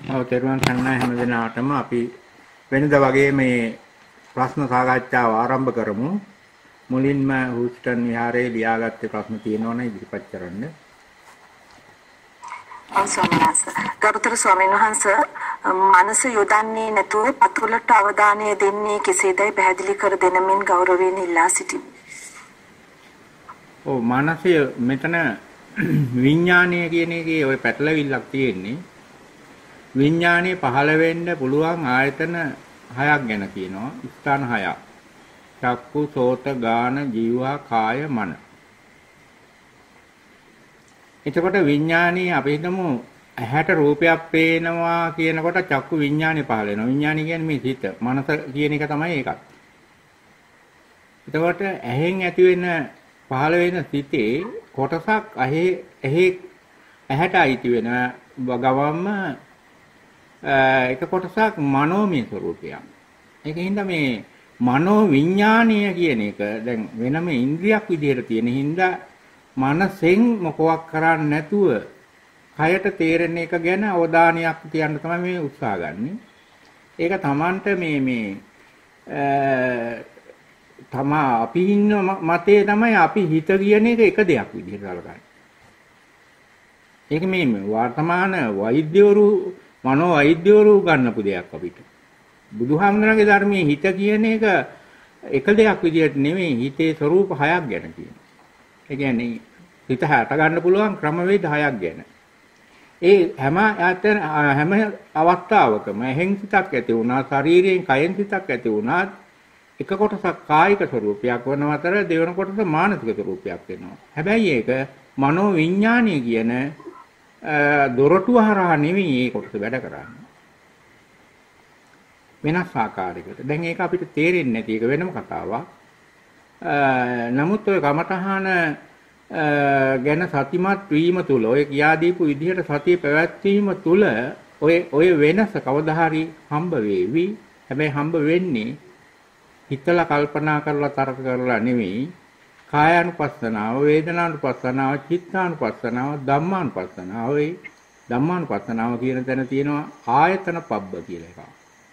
ඔව් තෙරුවන් සරණයි හැම දිනාටම අපි වෙනද වගේ මේ ප්‍රශ්න සාකච්ඡාව ආරම්භ කරමු. මුලින්ම හූස්ටන් විහාරයේ ලියාගත්තේ ප්‍රශ්න තියෙනවනේ ඉදිරිපත් කරන්න. ගරුතර ස්වාමීන් වහන්සේ මනස යොදන්නේ නැතුව පතුලට අවධානය දෙන්නේ කෙසේදයි පැහැදිලි කර දෙනමින් ගෞරවයෙන් ඉල්ලා සිටිමි. ඔව් මනසය මෙතන විඥානය කියන එකේ ওই පැටලවිල්ලක් තියෙන්නේ. විඥානයේ පහළ වෙන්න පුළුවන් ආයතන 6ක් ගැන කියනවා. ස්ථාන 6ක්. චක්කු, සෝත, ගාන, ජීවා, කාය, මන. එතකොට විඥානයේ අපි හිතමු ඇහැට රූපයක් පේනවා කියනකොට චක්කු විඥානේ පහළ වෙනවා. විඥානය කියන්නේ මේ සිත. මනස කියන එක තමයි ඒකත්. එතකොට ඇහෙන් ඇති වෙන පහළ වෙන සිතේ කොටසක් ඇහැට අයිති වෙන ගවම්ම එක කොටසක් මනෝමය ස්වરૂපයක්. ඒකින්ද මේ මනෝ විඥානීය කියන එක දැන් වෙනම ඉන්ද්‍රියක් විදිහට තියෙන හින්දා මනසෙන් මොකවක් කරන්නේ නැතුව කයට තේරෙන එක ගැන අවධානයක් තියන්න තමයි මේ උත්සාහ ගන්නෙ. ඒක Tamanට මේ තමා අපි ඉන්න මතේ තමයි අපි හිත කියන එක දෙයක් විදිහට සලකන්නේ. ඒක මේ වර්තමාන වෛද්‍යවරු මනෝ වෛද්‍යවරු ගන්නපු දෙයක් අපිට. බුදුහාමුදුරන්ගේ ධර්මයේ හිත කියන එක දෙයක් විදිහට නෙමෙයි හිතේ ස්වરૂප 6ක් ගැන කියනවා. ඒ කියන්නේ හිත හට ගන්න පුළුවන් ක්‍රමවේද 6ක් ගැන. ඒ හැම අවස්ථාවකම එහෙන් සිතක් ඇති වුණා, ශරීරයෙන් කයෙන් සිතක් ඇති වුණා, එක කොටසක් කායික ස්වરૂපයක් වන අතර දෙවන කොටස මානසික ස්වરૂපයක් වෙනවා. හැබැයි ඒක මනෝ විඥානීය කියන දොරටුව හරහා නෙවෙයි මේ කොටස වැඩ කරන්නේ. වෙනස් ආකාරයකට. දැන් ඒක අපිට තේරෙන්නේ නැති එක වෙනම කතාවක්. නමුත් ඔය කමඨහන ගැන සතිමත් වීම තුල ඔය කියා දීපු විදිහට සතිය පැවැත්වීම තුල ඔය වෙනස කවදා හරි හම්බ වෙවි. හැබැයි හම්බ වෙන්නේ හිතලා කල්පනා කරලා තර්ක කරලා නෙවෙයි. කායානුපස්සනාව, වේදනානුපස්සනාව, චිත්තානුපස්සනාව, ධම්මානුපස්සනාව. ඒ ධම්මානුපස්සනාව කියන තැන තියෙනවා ආයතන පබ්බ කියලා එකක්.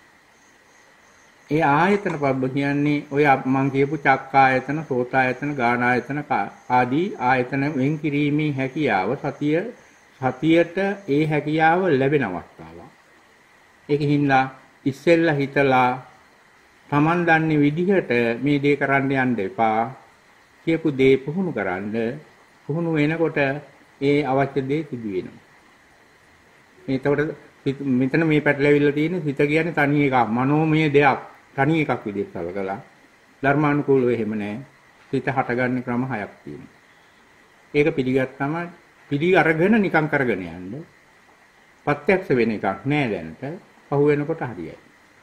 ඒ ආයතන පබ්බ කියන්නේ ඔය මම කියපු චක්කායතන, සෝතායතන, ගානායතන ආදී ආයතන වෙන් කිරීමේ හැකියාව සතියට ඒ හැකියාව ලැබෙන අවස්ථාවක්. ඒකින්ද ඉස්සෙල්ලා හිතලා Taman දන්නේ විදිහට මේ දේ කරන්න යන්න එපා. කියපු දේ පුහුණු කරන්න. පුහුණු වෙනකොට ඒ අවශ්‍ය දේ සිදු වෙනවා. එතකොට මෙතන මේ පැටලෙවිල්ල තියෙන සිත කියන්නේ තනි එකක්. මනෝමය දෙයක්. තනි එකක් විදිහට සලකලා ධර්මානුකූලව එහෙම නැහැ. සිත හටගන්න ක්‍රම 6ක් තියෙනවා. ඒක පිළිගත්තම අරගෙන නිකන් කරගෙන යන්න. ප්‍රත්‍යක්ෂ වෙන එකක් නෑ දැනට. පහු වෙනකොට හරියයි.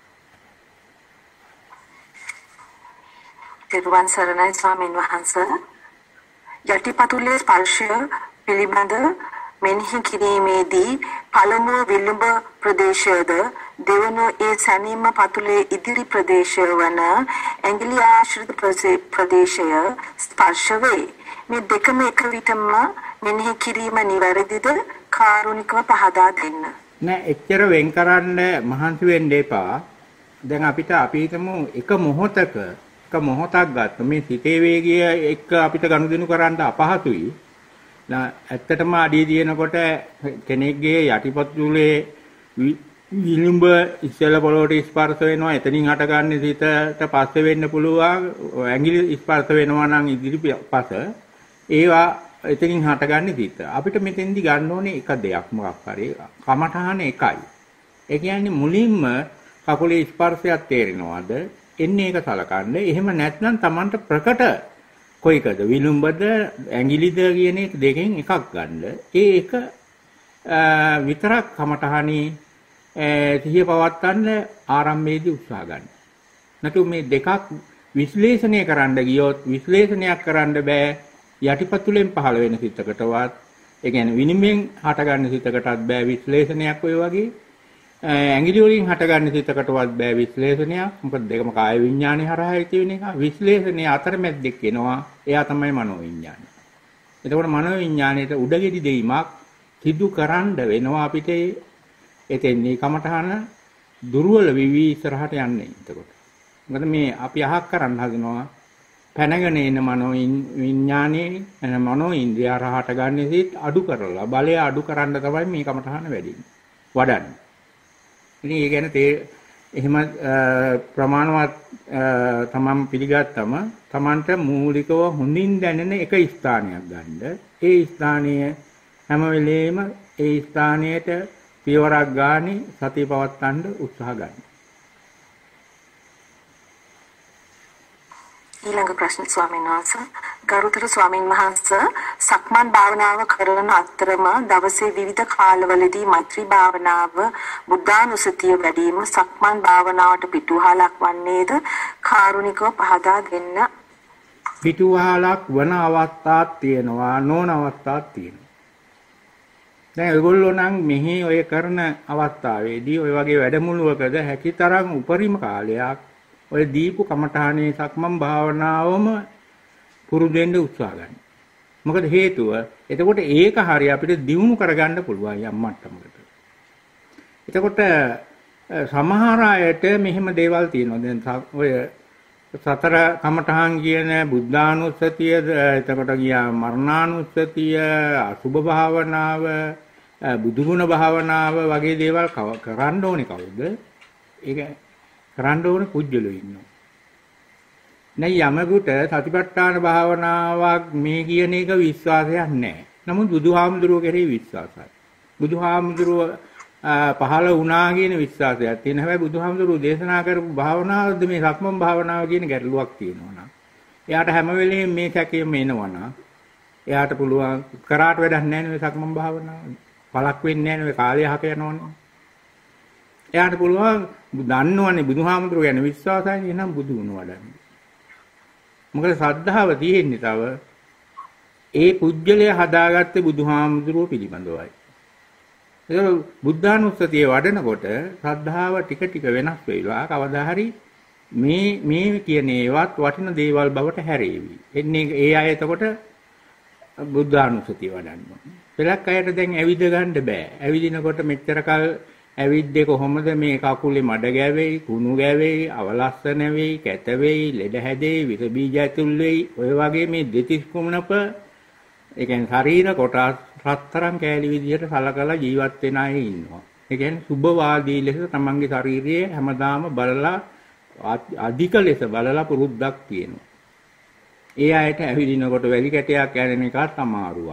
තිරුවන් සරණයි ස්වාමීන් වහන්සේ. යටිපතුලේ ස්පර්ශය පිළිබඳ මෙනෙහි කිරීමේදී පළමුව විලුඹ ප්‍රදේශයද දෙවනුව ඒ සැනීම පතුලේ ඉදිරි ප්‍රදේශය වන ඇඟිලි ආශ්‍රිත ප්‍රදේශය ස්පර්ශ වේ. මේ දෙකම එක විටම මෙනෙහි කිරීම නිවැරදිද? කාරුණිකව පහදා දෙන්න. නෑ එච්චර වෙන් කරන්න මහන්සි වෙන්න එපා. දැන් අපි හිතමු එක මොහොතක් ගත්ත මේ සිතේ වේගය එක්ක අපිට ගනුදෙනු කරන්න අපහසුයි. ඇත්තටම අඩිය දිනනකොට කෙනෙක්ගේ යටිපතුලේ විලුඹ ඉස්සෙල්ලා පොළොවට ස්පර්ශ වෙනවා. එතනින් හටගන්නේ සිතට පස්සේ වෙන්න පුළුවන්. ඇඟිලි ස්පර්ශ වෙනවා නම් ඉදිරිපස ඒවා එතනින් හටගන්නේ සිත. අපිට මෙතෙන්දි ගන්න ඕනේ එක දෙයක් මොකක් හරි. කමඨහන එකයි. ඒ කියන්නේ මුලින්ම කකුලේ ස්පර්ශයක් තේරෙනවද? එන්නේ ඒක සලකන්න. එහෙම නැත්නම් Tamanට ප්‍රකට කොයිකද විලුඹද ඇඟිලිද කියන එක දෙකෙන් එකක් ගන්න. ඒ එක විතරක් කමඨහනේ සිහිය පවත්වන්න ආරම්භයේදී උත්සාහ ගන්න. නැතු මේ දෙකක් විශ්ලේෂණය කරන්න ගියොත් විශ්ලේෂණයක් කරන්න බෑ. යටිපතුලෙන් පහළ වෙන සිතකටවත් ඒ කියන්නේ විනිමෙන් හටගන්න සිතකටවත් බෑ විශ්ලේෂණයක් ඔය වගේ. ඇඟිලි වලින් හටගන්න සිතකටවත් බෑ විශ්ලේෂණයක්. මොකද දෙකම කාය විඥානේ හරහා ඇති වෙන එක. විශ්ලේෂණයේ අතරමැද්දෙක් එනවා. එයා තමයි මනෝ විඥානය. එතකොට මනෝ විඥාණයට උඩගෙඩි දෙීමක් සිදු කරන්න වෙනවා අපිට එතෙන්දී කමඨහන දුර්වල විවි ඉස්සරහට යන්නේ. එතකොට මොකද මේ අපි අහක් කරන්න හදනවා පැනගෙන එන මනෝ විඥානයේ එන මනෝ ඉන්ද්‍රිය රහට ගන්න සිත් අඩු කරලා බලය අඩු කරන්න තමයි මේ කමඨහන වැඩින්නේ. වඩන්නේ. ඉතින් ඒ කියන්නේ එහෙම ප්‍රමාණවත් තමන් පිළිගත්තම තමන්ට මූලිකව හොඳින් දැනෙන එක ස්ථානයක් ගන්න. ඒ ස්ථානීය හැම වෙලේම ඒ ස්ථානයට පියවරක් ගානේ සතිය පවත්වන්න උත්සාහ ගන්න. ඊළඟ ප්‍රශ්න ස්වාමීන් වහන්සේ ගරුතර ස්වාමීන් වහන්සේ සක්මන් භාවනාව කරන අතරම දවසේ විවිධ කාලවලදී මෛත්‍රී භාවනාව බුද්ධානුස්සතිය වැඩිම සක්මන් භාවනාවට පිටුවහලක් වන්නේද කාරුණිකව පහදා දෙන්න. පිටුවහලක් වන අවස්ථාවක් තියෙනවා නොවන අවස්ථාවක් තියෙනවා. දැන් ඔයගොල්ලෝ නම් මෙහි ඔය කරන අවස්ථාවේදී ඔය වගේ වැඩමුළුවකද හැකිතරම් උපරිම කාලයක් ඔය දීපු කමඨානේ සක්මන් භාවනාවම පුරුදු වෙන්න උත්සාහ ගන්න. මොකද හේතුව එතකොට ඒක හරිය අපිට දියුණු කරගන්න පුළුවන් යම් මට්ටමකට. එතකොට සමහර අයට මෙහෙම දේවල් තියෙනවා. දැන් ඔය සතර කමඨහන් කියන බුද්ධානුස්සතිය එතකොට ගියා මරණානුස්සතිය අසුභ භාවනාව බුදුගුණ භාවනාව වගේ දේවල් කරන්න ඕනේ කවුද? ඒක කරන්න ඕනේ පුජ්‍යලෝ ඉන්නවා. නැයි යමකට සතිපට්ඨාන භාවනාවක් මේ කියන එක විශ්වාසයක් නැහැ. නමුත් බුදුහාමුදුරුවෝ කෙරෙහි විශ්වාසයි. බුදුහාමුදුරුවෝ පහළ වුණා කියන විශ්වාසයක් තියෙන. හැබැයි බුදුහාමුදුරුවෝ දේශනා කරපු භාවනාවද මේ සක්මන් භාවනාව කියන ගැටලුවක් තියෙනවා නම්. එයාට හැම වෙලෙම මේ සැකෙම එනවනම් එයාට පුළුවන් කරාට වැඩක් නැහැ නේ සක්මන් භාවනාව. පළක් වෙන්නේ නැහැ නේ කාලය හක යනවනේ. එයාට පුළුවන් දන්නවනේ බුදුහාමුදුරුවෝ ගැන විශ්වාසයි එහෙනම් බුදු වුණ වඩන්නේ. මොකද ශ්‍රද්ධාව තියෙන්නේ තව ඒ පුජ්‍යලය හදාගත්තේ බුදුහාමුදුරුවෝ පිළිබඳවයි. ඒක බුද්ධානුස්සතිය වඩනකොට ශ්‍රද්ධාව ටික ටික වෙනස් වෙයිලා කවදා හරි මේ කියන ඒවත් වටින දේවල් බවට හැරෙවි. එන්නේ ඒ අය එතකොට බුද්ධානුස්සතිය වඩන්නවා. පෙරක් අයට දැන් ඇවිද ගන්න බෑ. ඇවිදිනකොට මෙච්චර කල් ඇවිද්දේ කොහොමද මේ කකුලේ මඩ ගැවෙයි, කුණු ගැවෙයි, අවලස්සන වෙයි, කැත වෙයි, ලෙඩ හැදෙයි, විස බීජ ඇතුල් වෙයි. ඔය වගේ මේ දෙතිස් කුණප ඒ කියන්නේ ශරීර කොටස් රත්තරන් කෑලි විදියට සලකලා ජීවත් වෙන අය ඉන්නවා. ඒ කියන්නේ සුභවාදී ලෙස තමන්ගේ ශාරීරියේ හැමදාම බලලා අධික ලෙස බලලා පුරුද්දක් තියෙනවා. ඒ අයට ඇවිදිනකොට වැලි කැටයක් ඇනෙන එකත් අමාරුවක්.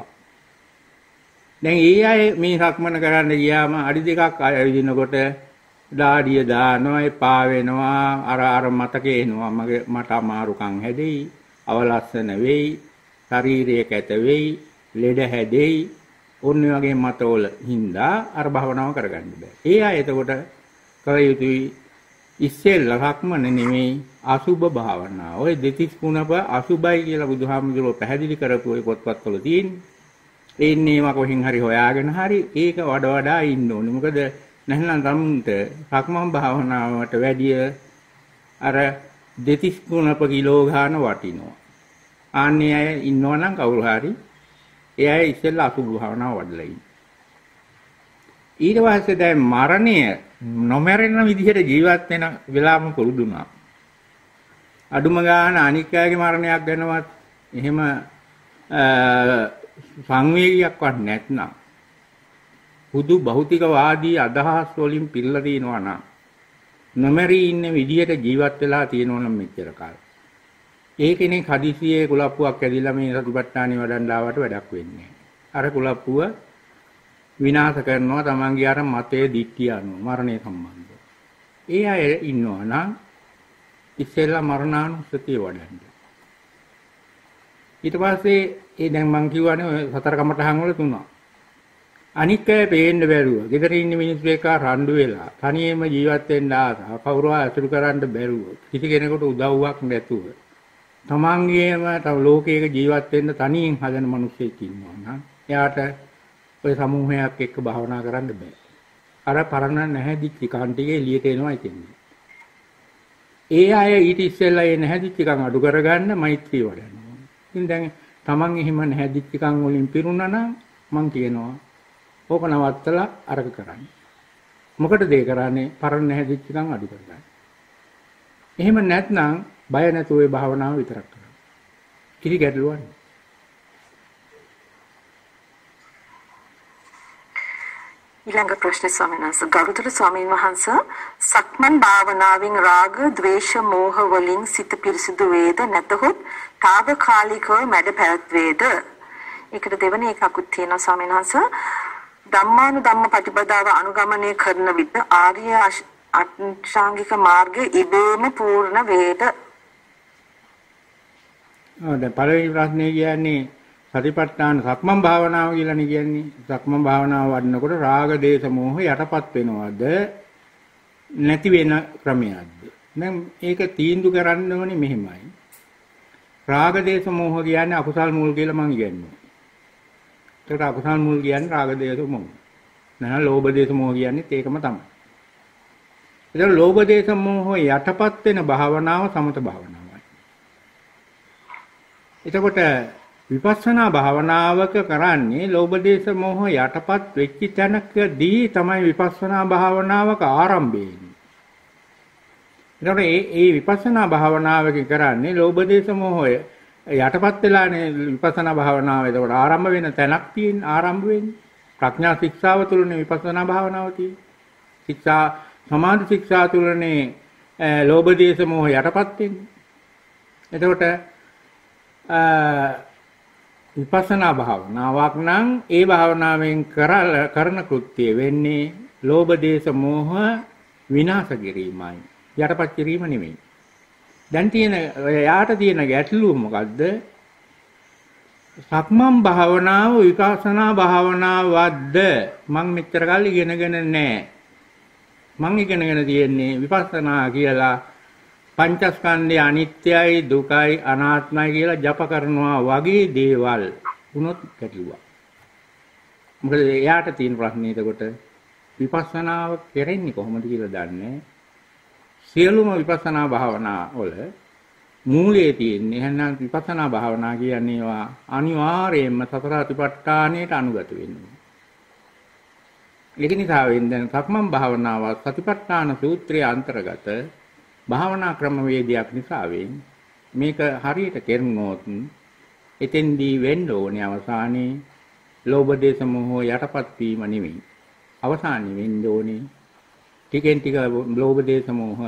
දැන් ඒ අය මේ සක්මන කරන්න ගියාම අඩි දෙකක් ඇවිදිනකොට දාඩිය දානවා, එපා වෙනවා, අර මතකේ එනවා. මට අමාරුකම් හැදෙයි, අවලස්සන වෙයි, ශරීරයේ කැත වෙයි, ලෙඩ හැදෙයි. ඔන්න වගේ මතවල හින්දා අර භවනාව කරගන්න බෑ. ඒ අය එතකොට කල යුතුයි ඉස්සෙල්ලා සක්මන නෙමෙයි අසුභ භාවනාව. ඔය දෙතිස් කුණප අසුභයි කියලා බුදුහාමුදුරුවෝ පැහැදිලි කරපු ඔය පොත්පත්වල තියෙන්නේ. එන්නේම කොහෙන් හරි හොයාගෙන හරි ඒක වඩා ඉන්න ඕනේ. මොකද නැත්නම් සම්මුත සක්මන් භාවනාවට වැඩිය අර දෙතිස් කුණප කිලෝ ගන්න වටිනවා. ආන්නේ අය ඉන්නවනම් කවුරු හරි ඒ අය ඉස්සෙල්ලා අසුභ භාවනාව වඩලා ඉන්න. ඊට පස්සේ දැන් මරණය නොමරන විදිහට ජීවත් වෙන වෙලාවම පුරුදුනා. අඩුම ගාන අනික් අයගේ මරණයක් ගැනවත් එහෙම සංවේගයක්වත් නැත්නම් පුදු භෞතිකවාදී අදහස් වලින් පිරලා තිනවා නම් නොමරී ඉන්න විදිහට ජීවත් වෙලා තියෙනවා නම් මෙච්චර කාලෙ. ඒ කෙනෙක් හදිසියේ කුලප්පුවක් ඇදිලා මේ සතිපට්ඨානෙ වඩන්න ආවට වැඩක් වෙන්නේ නැහැ. අර කුලප්පුව විනාශ කරනවා තමන්ගේ අර මතයේ දික්කිය අනුව මරණය සම්බන්ධව. ඒ අය ඉන්නවා නම් ඉස්සෙල්ලා මරණානුස්සතිය වඩන්න. ඊට පස්සේ ඒ දැන් මං කියවනේ ඔය සතර කමඨහන් වල තුනක්. අනික් අය පේන්න බැරුව, ගෙදර ඉන්න මිනිස්සු එක්ක රණ්ඩු වෙලා, තනියම ජීවත් වෙන්න ආසා, කවුරුහා අසුරු කරන්න බැරුව, කිසි කෙනෙකුට උදව්වක් නැතුව, තමන්ගේම තව ලෝකයක ජීවත් වෙන්න තනියෙන් හදන මිනිස්සෙක් ඉන්නවා නම් එයාට ඔය සමූහයක් එක්ක භාවනා කරන්න බෑ. අර පරණ නැහැදිච්ච කාන්ටිගේ එළියට එනවා ඉතින්නේ. ඒ අය ඊට ඉස්සෙල්ලා ඒ නැහැදිච්ච කන් අඩු කරගන්න මෛත්‍රී වඩනවා. ඉතින් දැන් තමන් එහෙම නැහැදිච්ච කන් වලින් පිරුණා නම් මං කියනවා ඕක නවත්තලා අරක කරන්න. මොකටද ඒ කරන්නේ? පරණ හැදිච්ච ගමන් අඩු කරගන්න. එහෙම නැත්නම් බය නැතුව ඒ භාවනාව විතරක් කරන්න. කිසි ගැටලුවක් නැහැ. ඊළඟ ප්‍රශ්නේ ස්වාමීන් වහන්සේ ගරුතර ස්වාමීන් වහන්සේ සක්මන් භාවනාවෙන් රාග, ද්වේෂ, මෝහ වලින් සිත පිරිසිදු වේද නැතහොත් తాවකාලිකව මැඩ පැවැත්වේද? ඒකට දෙවෙනි එකකුත් තියෙනවා ස්වාමීන් වහන්සේ. ධම්මානුධම්ම ප්‍රතිපදාව අනුගමනය කරන විට ආර්ය අෂ්ටාංගික මාර්ගය ඉබේම පූර්ණ වේද? දැන් පළවෙනි ප්‍රශ්නේ කියන්නේ සතිපට්ඨාන සක්මන් භාවනාව කියලානේ කියන්නේ. සක්මන් භාවනාව වඩනකොට රාග, දේශ, මෝහ යටපත් වෙනවද? නැති වෙන ක්‍රමයක්ද? දැන් ඒක තීන්දුව කරන්න ඕනේ මෙහෙමයි. රාග, දේශ, මෝහ කියන්නේ අකුසල් මුල් කියලා මම කියන්නේ. ඒකට අකුසල් මුල් කියන්නේ රාග, දේශ, මෝහ. නැහ ලෝභ, දේශ, මෝහ කියන්නේත් ඒකම තමයි. ඒතර ලෝභ, දේශ, මෝහ යටපත් වෙන භාවනාව සමත භාවනාවයි. එතකොට විපස්සනා භාවනාවක කරන්නේ ලෝභ දේශ මොහ යටපත් වෙච්ච තැනකදී තමයි විපස්සනා භාවනාවක ආරම්භය එන්නේ. එතකොට මේ විපස්සනා භාවනාවක කරන්නේ ලෝභ දේශ මොහය යටපත් වෙලානේ විපස්සනා භාවනාව. එතකොට ආරම්භ වෙන තැනක් තියෙන ආරම්භ වෙන්නේ ප්‍රඥා ශික්ෂාව තුළනේ විපස්සනා භාවනාව තියෙන්නේ. ශික්ෂා සමාධි ශික්ෂා තුළනේ ලෝභ දේශ මොහ යටපත් වෙන්නේ. එතකොට විපස්සනා භාවනාවක් නම් ඒ භාවනාවෙන් කරන කෘත්‍ය වෙන්නේ ලෝභ දේශ මොහ විනාශ කිරීමයි යටපත් කිරීම නෙමෙයි. දැන් තියෙන යාට තියෙන ගැටලුව මොකද්ද? සක්මන් භාවනාව විපස්සනා භාවනාවක්ද? මම මෙච්චර කල් ඉගෙනගෙන නැහැ. මම ඉගෙනගෙන තියෙන්නේ විපස්සනා කියලා පංචස්කන්ධය අනිත්‍යයි, දුකයි, අනාත්මයි කියලා ජප කරනවා වගේ දේවල් වුණොත් ගැටලුවක්. මොකද එයාට තියෙන ප්‍රශ්නේ එතකොට විපස්සනාව කරන්නේ කොහොමද කියලා දන්නේ. සියලුම විපස්සනා භාවනා වල මූලයේ තියෙන්නේ එහෙනම් විපස්සනා භාවනා කියන්නේ ඒවා අනිවාර්යයෙන්ම සතර අතිපට්ඨානයට අනුගත වෙනවා. ඒක නිසා වෙන්නේ සක්මන් භාවනාව සතිපට්ඨාන සූත්‍රයේ අන්තර්ගත භාවනා ක්‍රමවේදයක් නිසා මේක හරියට කෙරුණොත් එතෙන්දී වෙන්න ඕනේ අවසානයේ ලෝභ දේශ මොහ යටපත් වීම නෙමෙයි. අවසානයේ වෙන්න ඕනේ ටිකෙන් ටික ලෝභ දේශ මොහ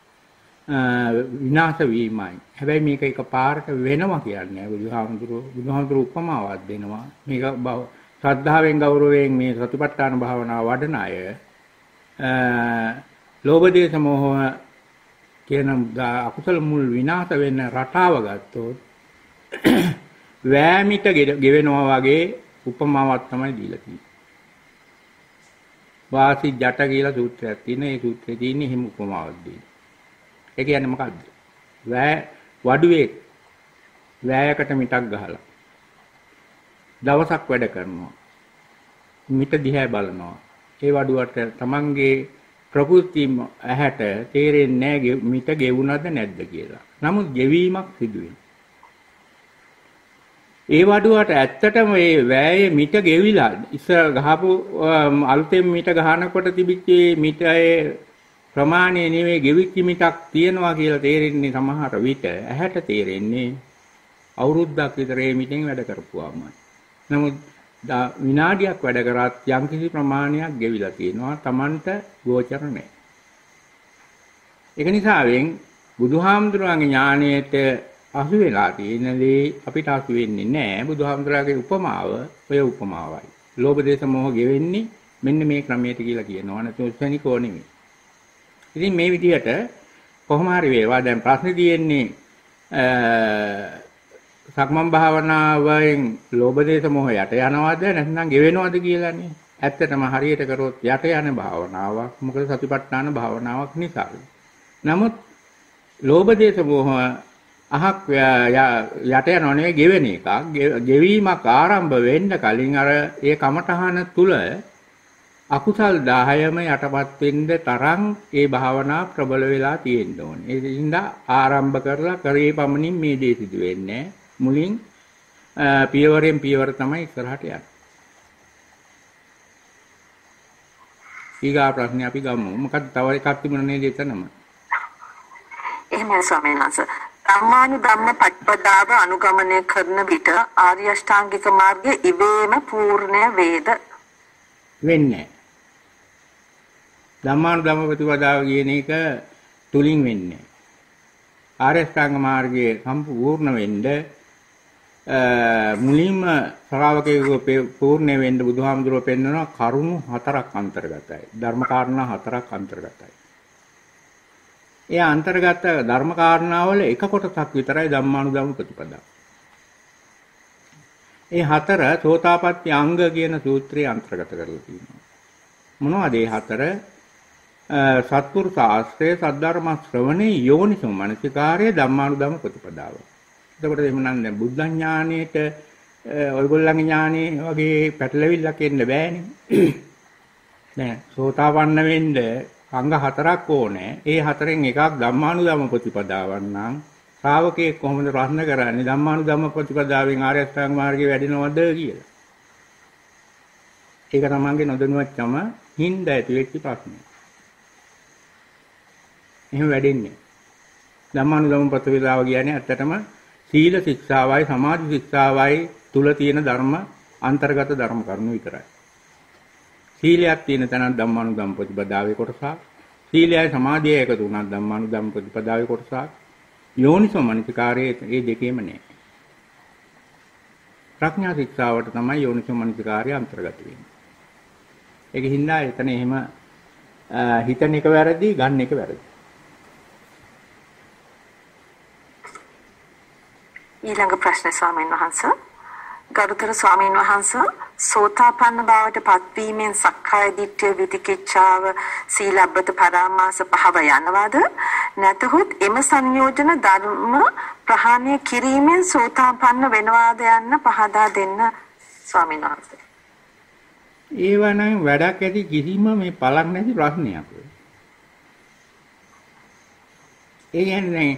විනාශ වීමයි. හැබැයි මේක එකපාරට වෙනවා කියන්නේ බුදුහාමුදුරුවෝ උපමාවක් දෙනවා. මේක ශ්‍රද්ධාවෙන් ගෞරවයෙන් මේ සතිපට්ඨාන භාවනාව වඩන අය ලෝභ දේශ මොහ කියන අකුසල මුල් විනාශ වෙන රටාව ගත්තොත් වෑමිට ගෙවෙනවා වගේ උපමාවක් තමයි දීලා තියෙන්නේ. වාසි ජට කියලා සූත්‍රයක් තියෙන. ඒ සූත්‍රයේ තියෙන හිම උපමාවක් දෙන්නේ. ඒ කියන්නේ මොකද්ද? වඩුවේ වෑයකට මිටක් ගහලා දවසක් වැඩ කරනවා. මිට දිහා බලනවා. ඒ වඩුවට තමන්ගේ ප්‍රകൃති ඇහැට තේරෙන්නේ නැහැ මිට ගෙවුනද නැද්ද කියලා. නමුත් ගෙවීමක් සිදු වෙනවා. ඒ වඩුවට ඇත්තටම මේ වෑයේ මිට ගෙවිලා ඉස්සර ගහපු අලුතෙන් මිට ගහනකොට තිබිච්ච මිටයේ ප්‍රමාණය නෙවෙයි ගෙවිච්ච මිටක් තියනවා කියලා තේරෙන්නේ සමහර විට ඇහැට තේරෙන්නේ අවුරුද්දක් විතර මේ මිටෙන් වැඩ කරපුවාමයි. නමුත් විනාඩියක් වැඩ කරත් යම්කිසි ප්‍රමාණයක් ගෙවිලා තියෙනවා Tamanට ගෝචර නැහැ. ඒක නිසාවෙන් බුදුහාමුදුරන්ගේ ඥාණයට අසු වෙලා තියෙනදී අපිට අසු වෙන්නේ නැහැ. බුදුහාමුදුරගේ උපමාව ඔය උපමාවයි. ලෝභ දේශ මොහ ගෙවෙන්නේ මෙන්න මේ ක්‍රමයට කියලා කියනවා. නැත්නම් උත්සනිකෝ නෙමෙයි. ඉතින් මේ විදිහට කොහොම හරි වේවා දැන් ප්‍රශ්නේ තියෙන්නේ සක්මන් භාවනාවෙන් ලෝභ දේශ මොහ යට යනවද නැත්නම් ගෙවෙනවද කියලානේ. ඇත්තටම හරියට කරොත් යට යන භාවනාවක්. මොකද සතිපට්ඨාන භාවනාවක් නිසා. නමුත් ලෝභ දේශ මොහ අහක් යට යනව නෙවෙයි ගෙවෙන එකක්. ගෙවීමක් ආරම්භ වෙන්න කලින් අර ඒ කමඨහන තුල අකුසල් 10ම යටපත් වෙන්න තරම් ඒ භාවනා ප්‍රබල වෙලා තියෙන්න ඕනේ. ඒ හින්දා ආරම්භ කරලා කරේ පමණින් මේ දේ සිදු වෙන්නේ මුලින් පියවරෙන් පියවර තමයි ඉස්සරහට යන්නේ. ඊගා ප්‍රශ්නේ අපි ගමු. මොකද තව එකක් තිබුණා නේද එතනම? එහෙමයි ස්වාමීන් වහන්සේ. ධම්මානුධම්ම පටිපදාව අනුගමනය කරන විට ආර්ය අෂ්ටාංගික මාර්ගය ඉබේම පූර්ණය වේද? වෙන්නේ නැහැ. ධම්මානුධම්ම ප්‍රතිපදාව කියන එක තුලින් වෙන්නේ. ආර්ය අෂ්ටාංග මාර්ගයේ සම්පූර්ණ වෙන්න මුලින්ම ශ්‍රාවකයෙකු පූර්ණ වෙන්න බුදුහාමුදුරුවෝ පෙන්වනවා කරුණු 4ක් අන්තර්ගතයි. ධර්ම කාරණා 4ක් අන්තර්ගතයි. ඒ අන්තර්ගත ධර්ම කාරණාවල එක කොටසක් විතරයි ධම්මානුධම්ම ප්‍රතිපදාව. ඒ 4 සෝතාපට්ටි අංග කියන සූත්‍රයේ අන්තර්ගත කරලා තියෙනවා. මොනවද ඒ 4? සත්පුරුෂ ආශ්‍රය, සද්ධර්ම ශ්‍රවණේ, යෝනිසෝ මනසිකාරය, ධම්මානුධම්ම ප්‍රතිපදාව. එතකොට එහෙනම් දැන් බුද්ධ ඥානෙට ඔයගොල්ලන්ගේ ඥානෙ වගේ පැටලෙවිල්ලක් එන්න බෑනේ. දැන් සෝතාපන්න වෙන්න අංග 4ක් ඕනේ. ඒ 4න් එකක් ධම්මානුධම්ම ප්‍රතිපදාවක් නම් ශ්‍රාවකයෙක් කොහොමද ප්‍රශ්න කරන්නේ ධම්මානුධම්ම ප්‍රතිපදාවෙන් ආර්ය අෂ්ටාංග මාර්ගයේ වැඩෙනවද කියලා. ඒක තමන්ගේ නොදැනුවත්කම හින්දා ඇති වෙච්ච ප්‍රශ්නය. එහෙම වැඩෙන්නේ. ධම්මානුධම්ම ප්‍රතිපදාව කියන්නේ ඇත්තටම සීල ශික්ෂාවයි සමාධි ශික්ෂාවයි තුල තියෙන ධර්ම අන්තර්ගත ධර්ම කරුණු විතරයි. සීලයක් තියෙන තැනක් ධම්මානුධම්ම ප්‍රතිපදාවේ කොටසක්. සීලයයි සමාධියයි එකතු වුණා ධම්මානුධම්ම ප්‍රතිපදාවේ කොටසක්. යෝනිසෝ මනසිකාරයේ මේ දෙකේම නෑ. ප්‍රඥා ශික්ෂාවට තමයි යෝනිසෝ මනසිකාරය අන්තර්ගත වෙන්නේ. ඒක හින්දා එතන එහෙම හිතන එක වැරදි, ගන්න එක වැරදි. ඊළඟ ප්‍රශ්න ස්වාමීන් වහන්සේ. ගරුතර ස්වාමීන් වහන්සේ, සෝතාපන්න බවට පත්වීමෙන් සක්කාය දිට්ඨිය, විතිකිච්ඡාව, සීලබ්බත පරාමාස පහව යනවාද? නැතහොත් එම සංයෝජන ධර්ම ප්‍රහාණය කිරීමෙන් සෝතාපන්න වෙනවාද යන්න පහදා දෙන්න ස්වාමීන් වහන්සේ. ඒවා නම් වැඩක් ඇති කිසිම මේ පළක් නැති ප්‍රශ්නයක්. ඒ කියන්නේ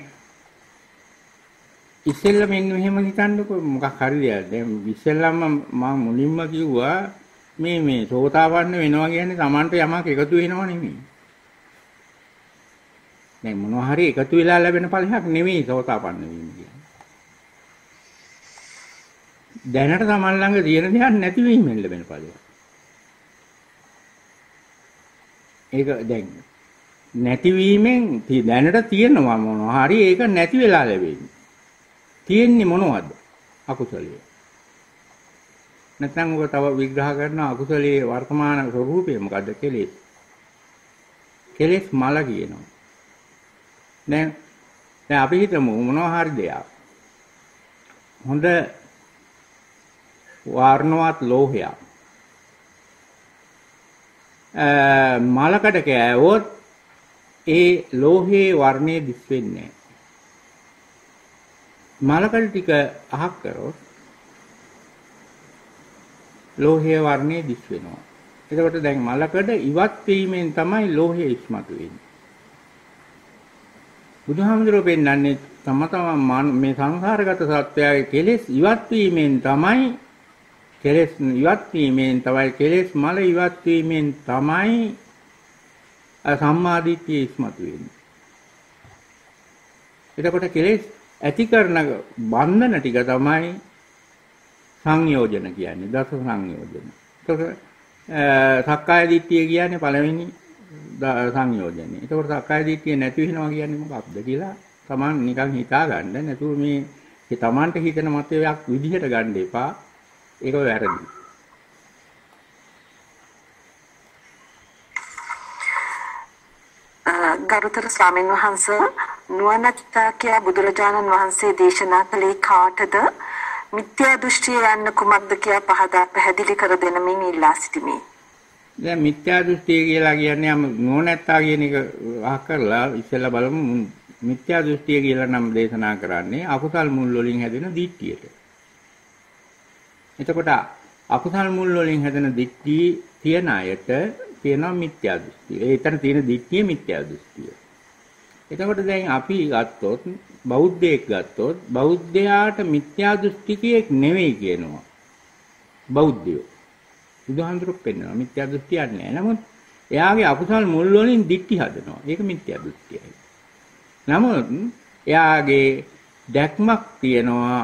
ඉස්සෙල්ලා මෙන්න මෙහෙම හිතන්නකෝ මොකක් හරි දෙයක්. දැන් ඉස්සෙල්ලාම මම මුලින්ම කිව්වා මේ සෝතාපන්න වෙනවා කියන්නේ Tamanට යමක් එකතු වෙනව නෙමෙයි. දැන් මොනවා හරි එකතු වෙලා ලැබෙන ඵලයක් නෙමෙයි සෝතාපන්න වීම කියන්නේ. දැනට Taman ළඟ තියෙන දෙයක් නැති වීමෙන් ලැබෙන ඵලයක්. ඒක දැන් නැතිවීමෙන් දැනට තියෙනවා මොනවා හරි ඒක නැති වෙලා ලැබෙන්නේ. තියෙන්නේ මොනවද? අකුසලයේ. නැත්නම් ඔබ තව විග්‍රහ කරන අකුසලයේ වර්තමාන ස්වરૂපය මොකද්ද? කෙලෙස්. කෙලෙස් මල කියනවා. දැන් අපි හිතමු මොනවා හරි දෙයක්. හොඳ වර්ණවත් ලෝහයක්. මලකට කෑවොත් ඒ ලෝහයේ වර්ණය දිස් වෙන්නේ නැහැ. මලකඩ ටික අහක් කරොත් ලෝහයේ වර්ණය දිස් වෙනවා. එතකොට දැන් මලකඩ ඉවත් වීමෙන් තමයි ලෝහය ඉස්මතු වෙන්නේ. බුදුහාමුදුරුවෝ පෙන්නන්නේ තම මේ සංසාරගත සත්‍යයේ කෙලෙස් ඉවත් වීමෙන් තමයි කෙලෙස් මල ඉවත් වීමෙන් තමයි සම්මාදිට්ඨිය ඉස්මතු වෙන්නේ. එතකොට කෙලෙස් ඇති කරන බන්ධන ටික තමයි සංයෝජන කියන්නේ. දස සංයෝජන. ඒතකොට සක්කාය දිට්ඨිය කියන්නේ පළවෙනි සංයෝජනේ. ඒතකොට සක්කාය දිට්ඨිය නැති වෙනවා කියන්නේ මොකක්ද කියලා Taman නිකන් හිතා ගන්න. නැතුව මේ Tamanට හිතන මතයක් විදිහට ගන්න එපා. ඒක වැරදි. ගරුතර ස්වාමීන් වහන්සේ, නුවණැත්තා බුදුරජාණන් වහන්සේ දේශනා කළේ කාටද? මිත්‍යා දෘෂ්ටිය යන්න කුමක්ද කියා පහදා පැහැදිලි කර දෙනමින් ඉල්ලා සිටිමි. දැන් මිත්‍යා දෘෂ්ටිය කියලා කියන්නේ නුවණැත්තා කියන එක අහ කරලා ඉස්සෙල්ලා බලමු. මිත්‍යා දෘෂ්ටිය කියලා නම් දේශනා කරන්නේ අකුසල් මුල් වලින් හැදෙන දිට්ඨියට. එතකොට අකුසල් මුල් වලින් හැදෙන දිට්ඨිය තියන අයට කියනවා මිත්‍යා දෘෂ්ටිය. ඒතන තියෙන දිට්ඨිය මිත්‍යා දෘෂ්ටිය. එතකොට දැන් අපි ගත්තොත් බෞද්ධයෙක් ගත්තොත් බෞද්ධයාට මිත්‍යා දෘෂ්ටිකයෙක් නෙවෙයි කියනවා. බෞද්ධයෝ. බුදුහාමුදුරුවෝ පෙන්නනවා මිත්‍යා දෘෂ්ටියක් නෑ. නමුත් එයාගේ අකුසල් මුල් වලින් දික්ටි හදනවා. ඒක මිත්‍යා දෘෂ්ටියයි. නමුත් එයාගේ දැක්මක් තියනවා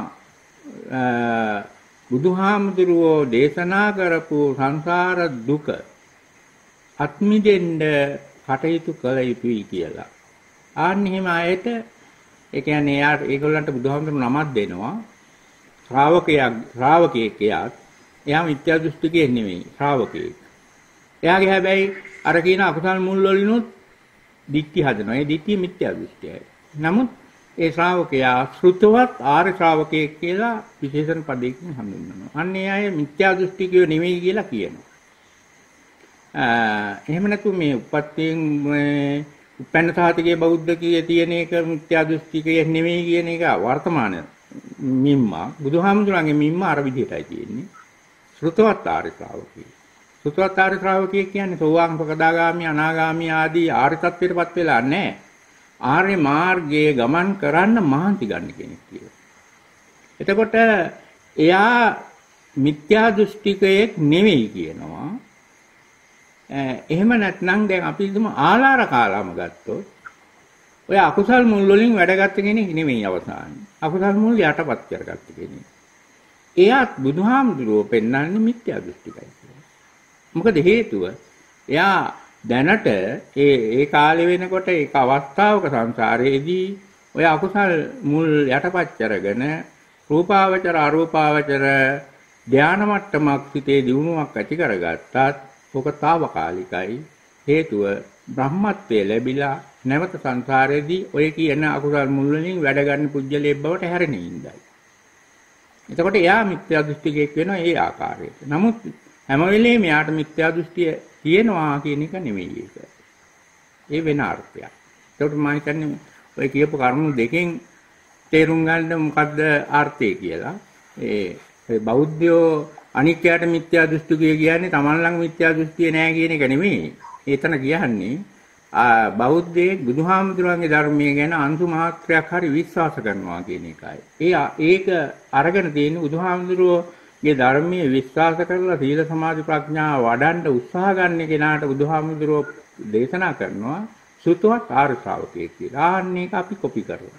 බුදුහාමුදුරුවෝ දේශනා කරපු සංසාර දුක අත්මිදෙන්න කටයුතු කළ යුතුයි කියලා. ආන්න එහෙම ආයෙත් ඒ කියන්නේ ඒගොල්ලන්ට බුදුහාමුදුරුවෝ නමක් දෙනවා. ශ්‍රාවකයෙක් එයා මිත්‍යා දෘෂ්ටිකයෙක් නෙමෙයි ශ්‍රාවකයෙක්. එයාගේ හැබැයි අර කියන අකුසල් මුල් වලිනුත් දික්ටි හදනවා. ඒ දික්ටි මිත්‍යා දෘෂ්ටියයි. නමුත් ඒ ශ්‍රාවකයා ශ්‍රුතවත් ආර්ය ශ්‍රාවකයෙක් කියලා විශේෂණ පදයකින් හඳුන්වනවා. අන්න ඒ අය මිත්‍යා දෘෂ්ටිකයෝ නෙමෙයි කියලා කියනවා. එහෙම නැතු මේ උපත්යෙන් උපැන්න සාතිකයේ බෞද්ධ කීයේ තියෙන එක මිත්‍යා දෘෂ්ටිකයෙක් නෙමෙයි කියන එක වර්තමාන මිම්මා බුදුහාමුදුරන්ගේ මිම්මා අර විදිහටයි තියෙන්නේ. ශ්‍රුතවත් ආර්ය ශ්‍රාවකයෙක්. ශ්‍රුතවත් ආර්ය ශ්‍රාවකයෙක් කියන්නේ සෝවාන් සකදාගාමි අනාගාමි ආදී ආර්ය තත්ත්වයටපත් වෙලා නැහැ. ආර්ය මාර්ගයේ ගමන් කරන්න මහන්සි ගන්න කෙනෙක් කියලා. එතකොට එයා මිත්‍යා දෘෂ්ටිකයෙක් නෙවෙයි කියනවා. එහෙම නැත්නම් දැන් අපි හිතමු ආලාර කාලාම ගත්තොත් ඔය අකුසල් මුල් වලින් වැඩගත් කෙනෙක් නෙවෙයි අවසානයේ. අකුසල් මුල් යටපත් කරගත්ත කෙනෙක්. එයාත් බුදුහාමුදුරුවෝ පෙන්වන්නේ මිත්‍යා දෘෂ්ටිකයි කියලා. මොකද හේතුව එයා දැනට ඒ කාලේ වෙනකොට ඒක අවස්ථාවක සංසාරයේදී ඔය අකුසල් මුල් යටපත් කරගෙන රූපාවචර අරූපාවචර ධානා මට්ටමක් සිටේ දිනුවක් ඇති කරගත්තත් ඔක తాවකාලිකයි. හේතුව බ්‍රහ්මත්වයේ ලැබිලා නැවත සංසාරයේදී ඔය කියන අකුසල් මුල් වලින් වැඩ ගන්න පුජ්‍යලේ බවට හැරෙන ඉඳයි. එතකොට එයා මිත්‍යා දෘෂ්ටිකයෙක් වෙනවා ඒ ආකාරයට. නමුත් හැම වෙලේම යාට මිත්‍යා දෘෂ්ටිය තියෙනවා කියන එක නෙමෙයි ඒක. ඒ වෙන අර්ථයක්. ඒකට මම කියන්නේ ඔය කියපු කරුණු දෙකෙන් තේරුම් ගන්න මොකද්ද අර්ථය කියලා. ඒ බෞද්ධයෝ අනිත්‍යයට මිත්‍යා දෘෂ්ටිකය කියන්නේ තමන් ළඟ මිත්‍යා දෘෂ්ටිය නැහැ කියන එක නෙමෙයි. ඒතන කියන්නේ බෞද්ධයෙක් බුදුහාමුදුරන්ගේ ධර්මයේ ගැන අංශු මාත්‍රයක් හරි විශ්වාස කරනවා කියන එකයි. ඒක අරගෙන තියෙන බුදුහාමුදුරගේ ධර්මයේ විශ්වාස කරලා සීල සමාධි ප්‍රඥා වඩන්න උත්සාහ ගන්න කෙනාට බුදුහාමුදුරෝ දේශනා කරනවා සුතවත් ආර්ය ශ්‍රාවකයෙක් කියලා. ආන්න එක අපි කොපි කරලා.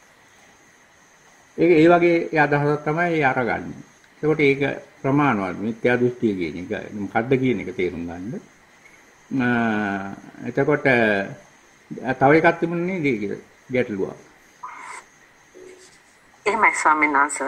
ඒ වගේ අදහසක් තමයි ඒ අරගන්නේ. ඒකට ඒක ප්‍රමාණවත් මිත්‍යා දෘෂ්ටිය කියන එක මොකද්ද කියන එක තේරුම් ගන්න. එතකොට තව එකක් තිබුණේ නේද ගැටලුවක්. එහෙමයි ස්වාමීන් වහන්සේ.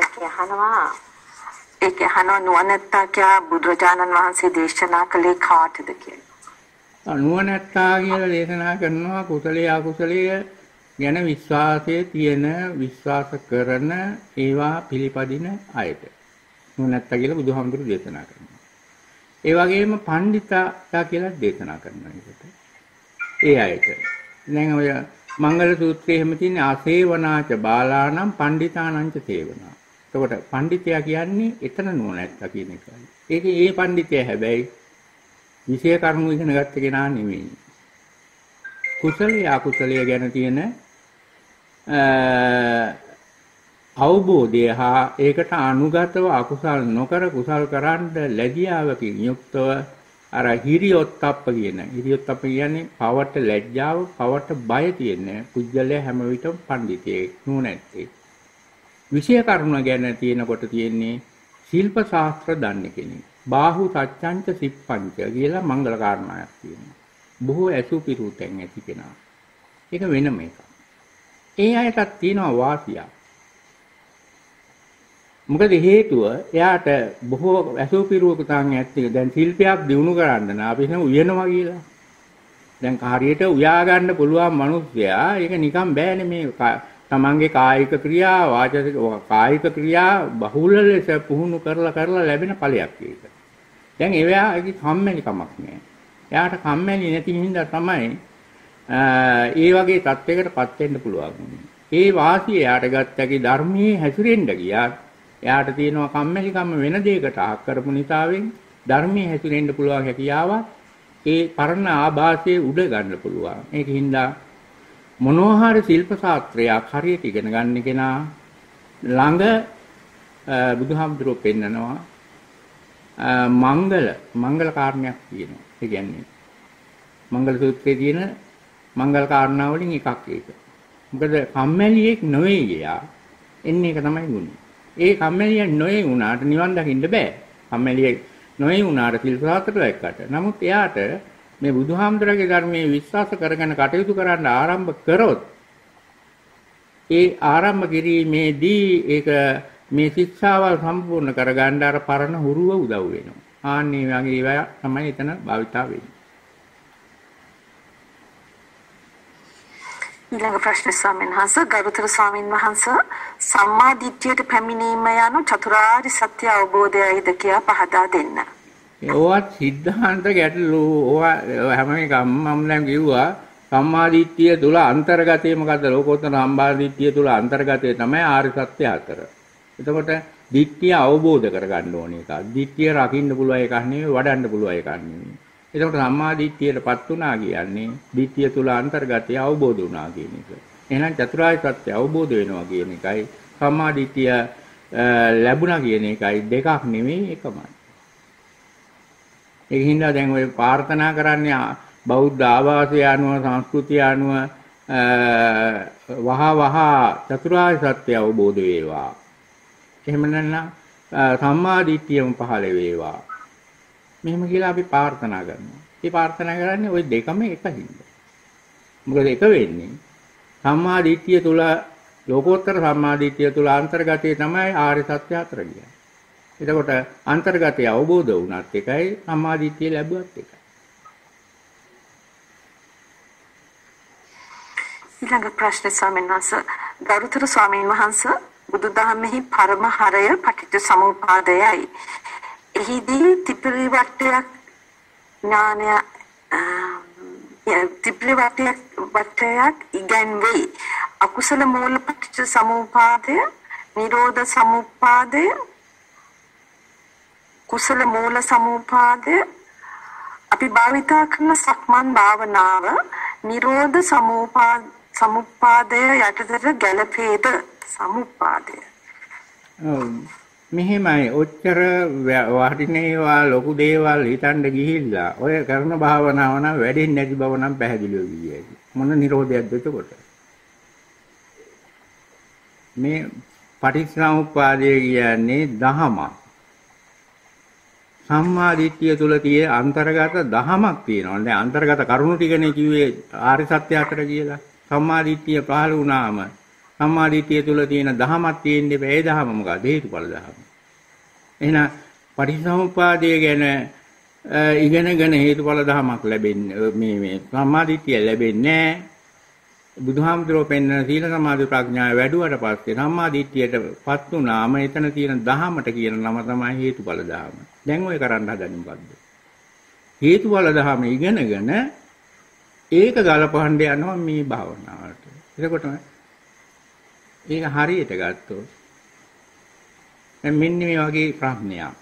ඒක අහනවා නුවණැත්තා කියා බුදුරජාණන් වහන්සේ දේශනා කළේ කාටද කියලා. නුවණැත්තා කියලා දේශනා කරනවා කුසලයේ අකුසලයේ ගැන විශ්වාසයේ තියෙන විශ්වාස කරන ඒවා පිළිපදින අයට. නුවණැත්තා කියලා බුදුහාමුදුරු දේශනා කරනවා. ඒ වගේම පණ්ඩිතා කියලා දේශනා කරනවා ඒකට. ඒ අයට. දැන් ඔය මංගල සූත්‍රයේ එහෙම තියෙන ආසේවනාච බාලානම් පණ්ඩිතානංච සේවනා. එතකොට පණ්ඩිතයා කියන්නේ එතන නුවණැත්තා කියන එකයි. ඒකේ ඒ පණ්ඩිතයා හැබැයි විෂය කර්ම ඉගෙන ගත්ත කෙනා නෙමෙයි. කුසලයේ අකුසලයේ ගැන තියෙන අවබෝධය හා ඒකට අනුගතව අකුසල් නොකර කුසල් කරන්න ලැබියාවකින් යුක්තව අර හිරියොත්ප්ප කියන්නේ පවට ලැජ්ජාව පවට බය තියෙන කුජලයේ හැම විටම පඬිතේ නුනැත්තේ විෂය කරුණ ගැන තියෙනකොට තියෙන්නේ ශිල්ප ශාස්ත්‍ර දන්න කෙනෙක් බාහු සත්‍යංච සිප්පංච කියලා මංගල කාරණාවක් තියෙනවා බොහෝ ඇසුපිරු තැන් ඇති කෙනා ඒක වෙනම එකක් ඒ අයටත් තියෙනවා වාසියක් මොකද හේතුව එයාට බොහෝ ඇසුපිරුවක තන් ඇත්තේ දැන් ශිල්පයක් දිනු කරන්න නා අපි හිතමු උයනවා කියලා දැන් හරියට උයා ගන්න පුළුවන් මිනිස්සයා ඒක නිකන් බෑනේ මේ තමන්ගේ කායික ක්‍රියා වාචික කායික ක්‍රියා බහුල ලෙස පුහුණු කරලා ලැබෙන ඵලයක් ඒක. දැන් ඒවාගේ කම්මැලි කමක් නෑ. එයාට කම්මැලි නැති හින්දා තමයි ඒ වගේ තත්යකටපත් වෙන්න පුළුවන්. ඒ වාසිය එයාට ගත්තකි ධර්මයේ හැසිරෙන්න ගියා. එයාට තියෙනවා කම්මැලිකම වෙන දෙයකට අහක් කරපු නිසාවෙන් ධර්මයේ හැසිරෙන්න පුළුවන් හැකියාවක් ඒ පරණ ආభాසයේ උඩ ගන්න පුළුවන්. ඒකින්ද මොනෝහාර ශිල්ප ශාස්ත්‍රයක් හරියට ඉගෙන ගන්න කෙනා ළඟ බුදුහාමුදුරුවෝ පෙන්නනවා මංගල කාරණයක් තියෙනවා. ඒ කියන්නේ මංගල සූත්‍රයේ තියෙන මංගල කාරණා වලින් එකක් ඒක. මොකද කම්මැලියෙක් නොවේ ගියා. එන්නේ එක තමයි ගුණය. ඒ කම්මැලියෙක් නොවේ වුණාට නිවන් දකින්න බෑ. කම්මැලියෙක් නොවේ වුණාට සිල් සාතර එක්කට. නමුත් එයාට මේ බුදුහාමුදුරගේ ධර්මයේ විශ්වාස කරගෙන කටයුතු කරන්න ආරම්භ කරොත් ඒ ආරම්භ කිරීමේදී ඒක මේ ශික්ෂාවල් සම්පූර්ණ කරගන්න අර පරණ හුරුව උදව් වෙනවා. ආන්නේ වගේ ඒවා තමයි එතන භාවිතා වෙන්නේ. ඊළඟ ප්‍රශ්න ස්වාමීන් වහන්සේ ගරුතර ස්වාමීන් වහන්සේ සම්මා දිට්ඨියට පැමිණීම යන චතුරාර්ය සත්‍ය අවබෝධයයිද කියා පහදා දෙන්න. ඒවත් සිද්ධාන්ත ගැටලු ඕවා හැම එකම මම දැන් කිව්වා සම්මා දිට්ඨිය තුල අන්තර්ගතය මොකද්ද? ලෝකෝත්තර සම්මා දිට්ඨිය තුල අන්තර්ගතය තමයි ආර්ය සත්‍ය හතර. එතකොට දිට්ඨිය අවබෝධ කරගන්න ඕනේ එකක්. දිට්ඨිය රකින්න පුළුවන් එකක් නෙවෙයි වඩන්න පුළුවන් එකක් නෙවෙයි. එතකොට සම්මා දිට්ඨියටපත් වුණා කියන්නේ දිට්ඨිය තුල අන්තර්ගතය අවබෝධ වුණා කියන එක. එහෙනම් චතුරාර්ය සත්‍ය අවබෝධ වෙනවා කියන එකයි සම්මා දිට්ඨිය ලැබුණා කියන එකයි දෙකක් නෙවෙයි එකමයි. ඒක හින්දා දැන් ඔය ප්‍රාර්ථනා කරන්නේ බෞද්ධ ආවාසය අනුව සංස්කෘතිය අනුව වහ චතුරාර්ය සත්‍ය අවබෝධ වේවා. එහෙම නැත්නම් සම්මා දිට්ඨියම පහළ වේවා. මෙහෙම කියලා අපි ප්‍රාර්ථනා කරනවා. මේ ප්‍රාර්ථනා කරන්නේ ওই දෙකම එකින්ද. මොකද එක වෙන්නේ සම්මා දිට්ඨිය තුල ලෝකෝත්තර සම්මා දිට්ඨිය තුල අන්තර්ගතය තමයි ආර්ය සත්‍ය හතර කියන්නේ. එතකොට අන්තර්ගතය අවබෝධ වුණත් එකයි සම්මා දිට්ඨිය ලැබුවත් එකයි. ඊළඟ ප්‍රශ්න ස්වාමීන් වහන්සේ ගරුතර ස්වාමීන් වහන්සේ බුදුදහමෙහි පරම හරය පටිච්ච සමුප්පාදයයි. එහිදී ත්‍රිපිටකයක් ඥානය ත්‍රිපිටකයක් ඉගැන්වේ. අකුසල මූල පටිච්ච සමුප්පාදය, නිරෝධ සමුප්පාදය, කුසල මූල සමුප්පාදය අපි භාවිතා කරන සක්මන් භාවනාව නිරෝධ සමුප්පාදය යටතට ගැලපේද? සමුප්පාදය මෙහෙමයි ඔච්චර වටිනේවා ලොකු දේවල් හිතන්න ගිහිල්ලා ඔය කරන භාවනාව නම් වැඩෙන්නේ නැති බව නම් පැහැදිලිව කියයි. මොන නිරෝධයක්ද එතකොට? මේ පටිච්චසමුප්පාදය කියන්නේ දහමක්. සම්මා දිට්ඨිය තුල තියෙන අන්තර්ගත දහමක් තියෙනවා. දැන් අන්තර්ගත කරුණු ටිකනේ කිව්වේ ආර්ය සත්‍ය අතර කියලා. සම්මා දිට්ඨිය පහළ වුණාම සම්මා දිට්ඨිය තුල තියෙන දහමක් තියෙන්නේ ඒ දහම මොකක්ද? හේතුඵල දහම. එහෙනම් පටිච්චසමුප්පාදය ගැන ඉගෙනගෙන හේතුඵල දහමක් ලැබෙන්නේ මේ සම්මා දිට්ඨිය ලැබෙන්නේ නැහැ. බුදුහාමුදුරුවෝ පෙන්න සීල සමාධි ප්‍රඥා වැඩුවට පස්සේ සම්මා දිට්ඨියටපත් වුණාම එතන තියෙන දහමට කියන නම තමයි හේතුඵල දහම. දැන් ඔය කරන්න හදන්නේ මොකද්ද? හේතුඵල දහම ඉගෙනගෙන ඒක ගලපහන්න යනවා මේ භාවනාවට. එතකොට ඒක හරියට ගත්තොත් දැන් මෙන්න මේ වගේ ප්‍රශ්නයක්.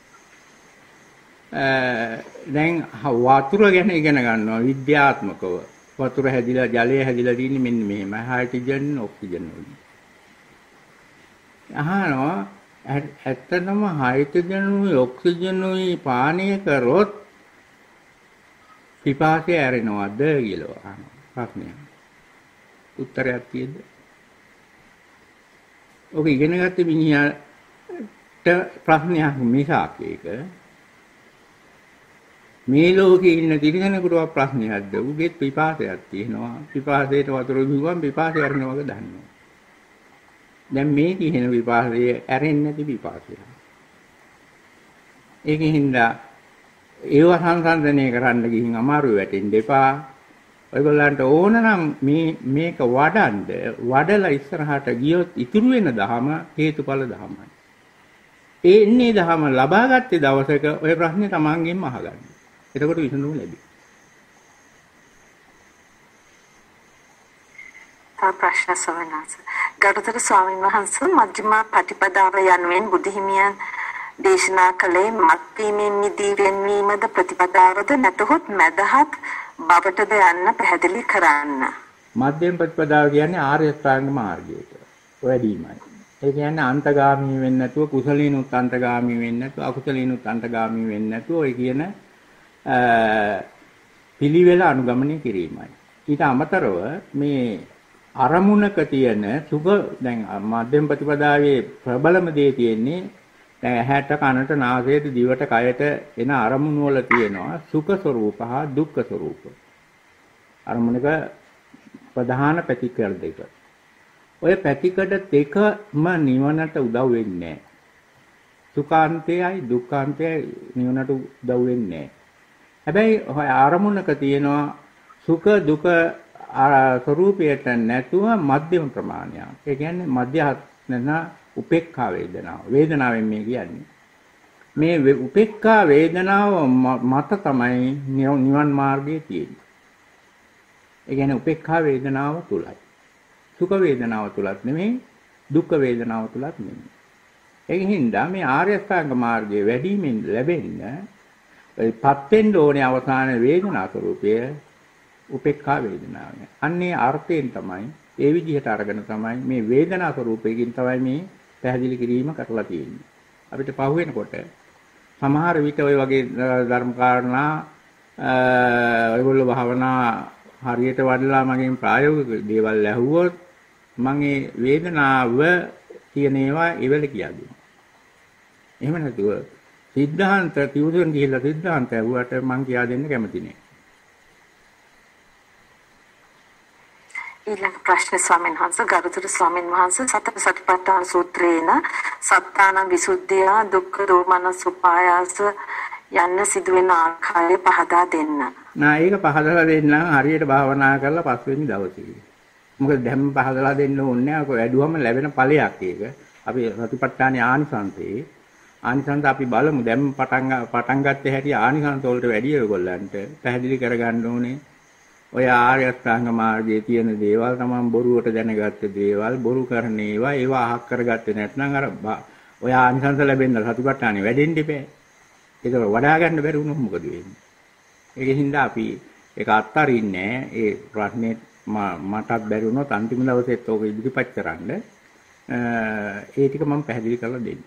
දැන් වතුර ගැන ඉගෙන ගන්නවා විද්‍යාත්මකව. වතුර හැදිලා ජලය හැදිලා තියෙන්නේ මෙන්න මෙහෙමයි. හයිඩ්‍රජන් ඔක්සිජන් වලින්. අහනවා ඇත්තටම හයිඩ්‍රජන් උයි ඔක්සිජන් උයි පානය කරොත් පිපාසය ඇරෙනවද කියලා අහනවා ප්‍රශ්නයක්. උත්තරයක් තියෙද? ඔක ඉගෙන ගත්ත මිනිහට ප්‍රශ්නයක් මිසක් ඒක මේ ලෝකේ ඉන්න තිරිසනෙකුට ප්‍රශ්නයක්ද? උගෙත් පිපාසයක් තියෙනවා. පිපාසයට වතුර බිව්වම පිපාසය ඇරෙනවා වගේ දන්නවා. දැන් මේ කියන විපාසය ඇරෙන්නේ නැති විපාසය. ඒකින්ද ඒව සංසන්දනය කරන්න ගිහින් අමාරු වැටෙන්න එපා. ඔයගොල්ලන්ට ඕන නම් මේක වඩලා ඉස්සරහට ගියොත් ඉතුරු වෙන ධම හේතුඵල ධමයි. ඒ ඉන්නේ ධම ලබාගත්තේ දවසක ඔය ප්‍රශ්නේ තමන්ගෙන්ම අහගන්න. එතකොට විසඳුම ලැබෙයි. ප්‍රශ්න සවනස ගරුතර ස්වාමීන් වහන්සේ මජ්ක්‍ධිම ප්‍රතිපදාව යනුවෙන් බුදුහිමියන් දේශනා කළේ මත්වීමෙන් මිදී වෙන්වීමද ප්‍රතිපදාවද නැතහොත් මදහත් බවටද යන්න පැහැදිලි කරන්න. මධ්‍යම ප්‍රතිපදාව කියන්නේ ආර්ය ශ්‍රාංග මාර්ගයට වැඩිමයි. ඒ කියන්නේ අන්තගාමී වෙන්නේ නැතුව කුසලිනුත් අන්තගාමී වෙන්නේ නැතුව අකුසලිනුත් අන්තගාමී වෙන්නේ නැතුව ඔය කියන පිළිවෙල අනුගමනය කිරීමයි. ඊට අමතරව මේ අරමුණක තියෙන සුඛ දැන් මධ්‍යම ප්‍රතිපදාවේ ප්‍රබලම දේ තියෙන්නේ දැන් ඇහැට කනට නාසයට දිවට කයට එන අරමුණු වල තියෙනවා සුඛ ස්වરૂප හා දුක්ඛ ස්වરૂප. අරමුණක ප්‍රධාන පැතිකඩ දෙක. ඔය පැතිකඩ දෙකම නිවනට උදව් වෙන්නේ නැහැ. සුඛාන්තයයි දුක්ඛාන්තයයි නිවනට උදව් වෙන්නේ නැහැ. හැබැයි ඔය අරමුණක තියෙනවා සුඛ දුක ස්වરૂපයට නැතුව මධ්‍යම ප්‍රමාණයක්. ඒ කියන්නේ මධ්‍යහන උපේක්ඛා වේදනාව. වේදනාවෙන් මේ කියන්නේ. මේ උපේක්ඛා වේදනාව මත තමයි නිවන් මාර්ගයේ තියෙන්නේ. ඒ කියන්නේ උපේක්ඛා වේදනාව තුලයි. සුඛ වේදනාව තුලත් නෙමෙයි, දුක්ඛ වේදනාව තුලත් නෙමෙයි. ඒ හින්දා මේ ආර්ය අෂ්ටාංග මාර්ගයේ වැඩිමින් ලැබෙන්න පත් වෙන්න ඕනේ අවසාන වේදනා ස්වરૂපය උපේක්ඛා වේදනාව. අන්නේ අර්ථයෙන් තමයි ඒ විදිහට අරගෙන තමයි මේ වේදනා ස්වરૂපයෙන් තමයි මේ පැහැදිලි කිරීම කරලා තියෙන්නේ. අපිට පහු වෙනකොට සමහර විට ওই වගේ ධර්ම කාරණා ඔයගොල්ලෝ භාවනා හරියට වඩලා මගෙන් ප්‍රායෝගික දේවල් ඇහුවොත් මම ඒ වේදනාව කියන ඒවා ඉවල කියා දෙනවා. එහෙම නැතුව සිද්ධාන්ත තියුදුන් ගිහිල්ලා සිද්ධාන්ත ඇහුවට මම කියා දෙන්න කැමති නෑ. ඊළඟ ප්‍රශ්න ස්වාමීන් වහන්සේ ගරුතර ස්වාමීන් වහන්සේ සතර සතිපට්ඨාන සූත්‍රයේන සත්තාන විසුද්ධිය දුක්ඛ දෝමනස් උපායාස යන්න සිදුවෙන ආකාරය පහදා දෙන්න. ඒක පහදලා දෙන්න හරියට භාවනා කරලා පස්වෙනි දවසේ. මොකද දැන් පහදලා දෙන්න ඕනේ නැහැ. ඔක වැඩුවම ලැබෙන ඵලයක් ඒක. අපි සතිපට්ඨානේ ආනිසංස අපි බලමු. දැන් පටන් ගත්තේ හැටි ආනිසංස වලට වැඩි ඔයගොල්ලන්ට පැහැදිලි කරගන්න ඕනේ. ඔය ආර්ය අෂ්ටාංග මාර්ගයේ තියෙන දේවල් තමයි බොරුවට දැනගත්ත දේවල් බොරු කරන ඒවා අහක් කරගත්තේ නැත්නම් අර ඔය ආනිසංස ලැබෙන්න සතිපට්ඨානේ වැඩෙන්න ඉපේ. ඒක වඩා ගන්න බැරි වුණොත් මොකද වෙන්නේ? ඒකින්ද අපි ඒක අත්තරින්නේ ඒ ප්‍රශ්නේ මටත් බැරි වුණොත් අන්තිම දවසෙත් ඕක ඉදිරිපත් කරන්න ඒ ටික මම පැහැදිලි කරලා දෙන්නම්.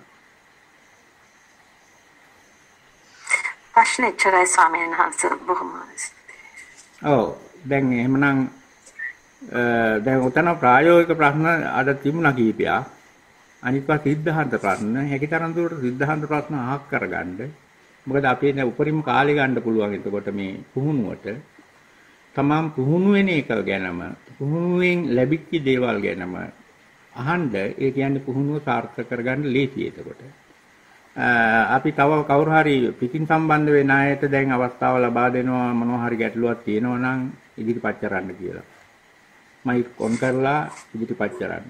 ප්‍රශ්න ඉච්චරයි ස්වාමීන් වහන්සේ බොහොම ඔව් දැන් එහෙමනම් දැන් උතන ප්‍රායෝගික ප්‍රශ්න අද තිබුණා කීපයක්. අනිත්වා සිද්ධාන්ත ප්‍රශ්න හැකිතරම් දුරට සිද්ධාන්ත ප්‍රශ්න අහක් කරගන්න. මොකද අපි දැන් උපරිම කාලේ ගන්න පුළුවන් එතකොට මේ පුහුණුවට. තමන් පුහුණු වෙන එක ගැනම පුහුණුවෙන් ලැබිච්ච දේවල් ගැනම අහන්න ඒ කියන්නේ පුහුණුව සාර්ථක කරගන්න ලේසියි එතකොට. අපි තව කවුරු හරි පිටින් සම්බන්ධ වෙන අයට දැන් අවස්ථාව ලබා දෙනවා මොනවා හරි ගැටලුවක් තියෙනවා නම් ඉදිරිපත් කරන්න කියලා. මයික් ඔන් කරලා ඉදිරිපත් කරන්න.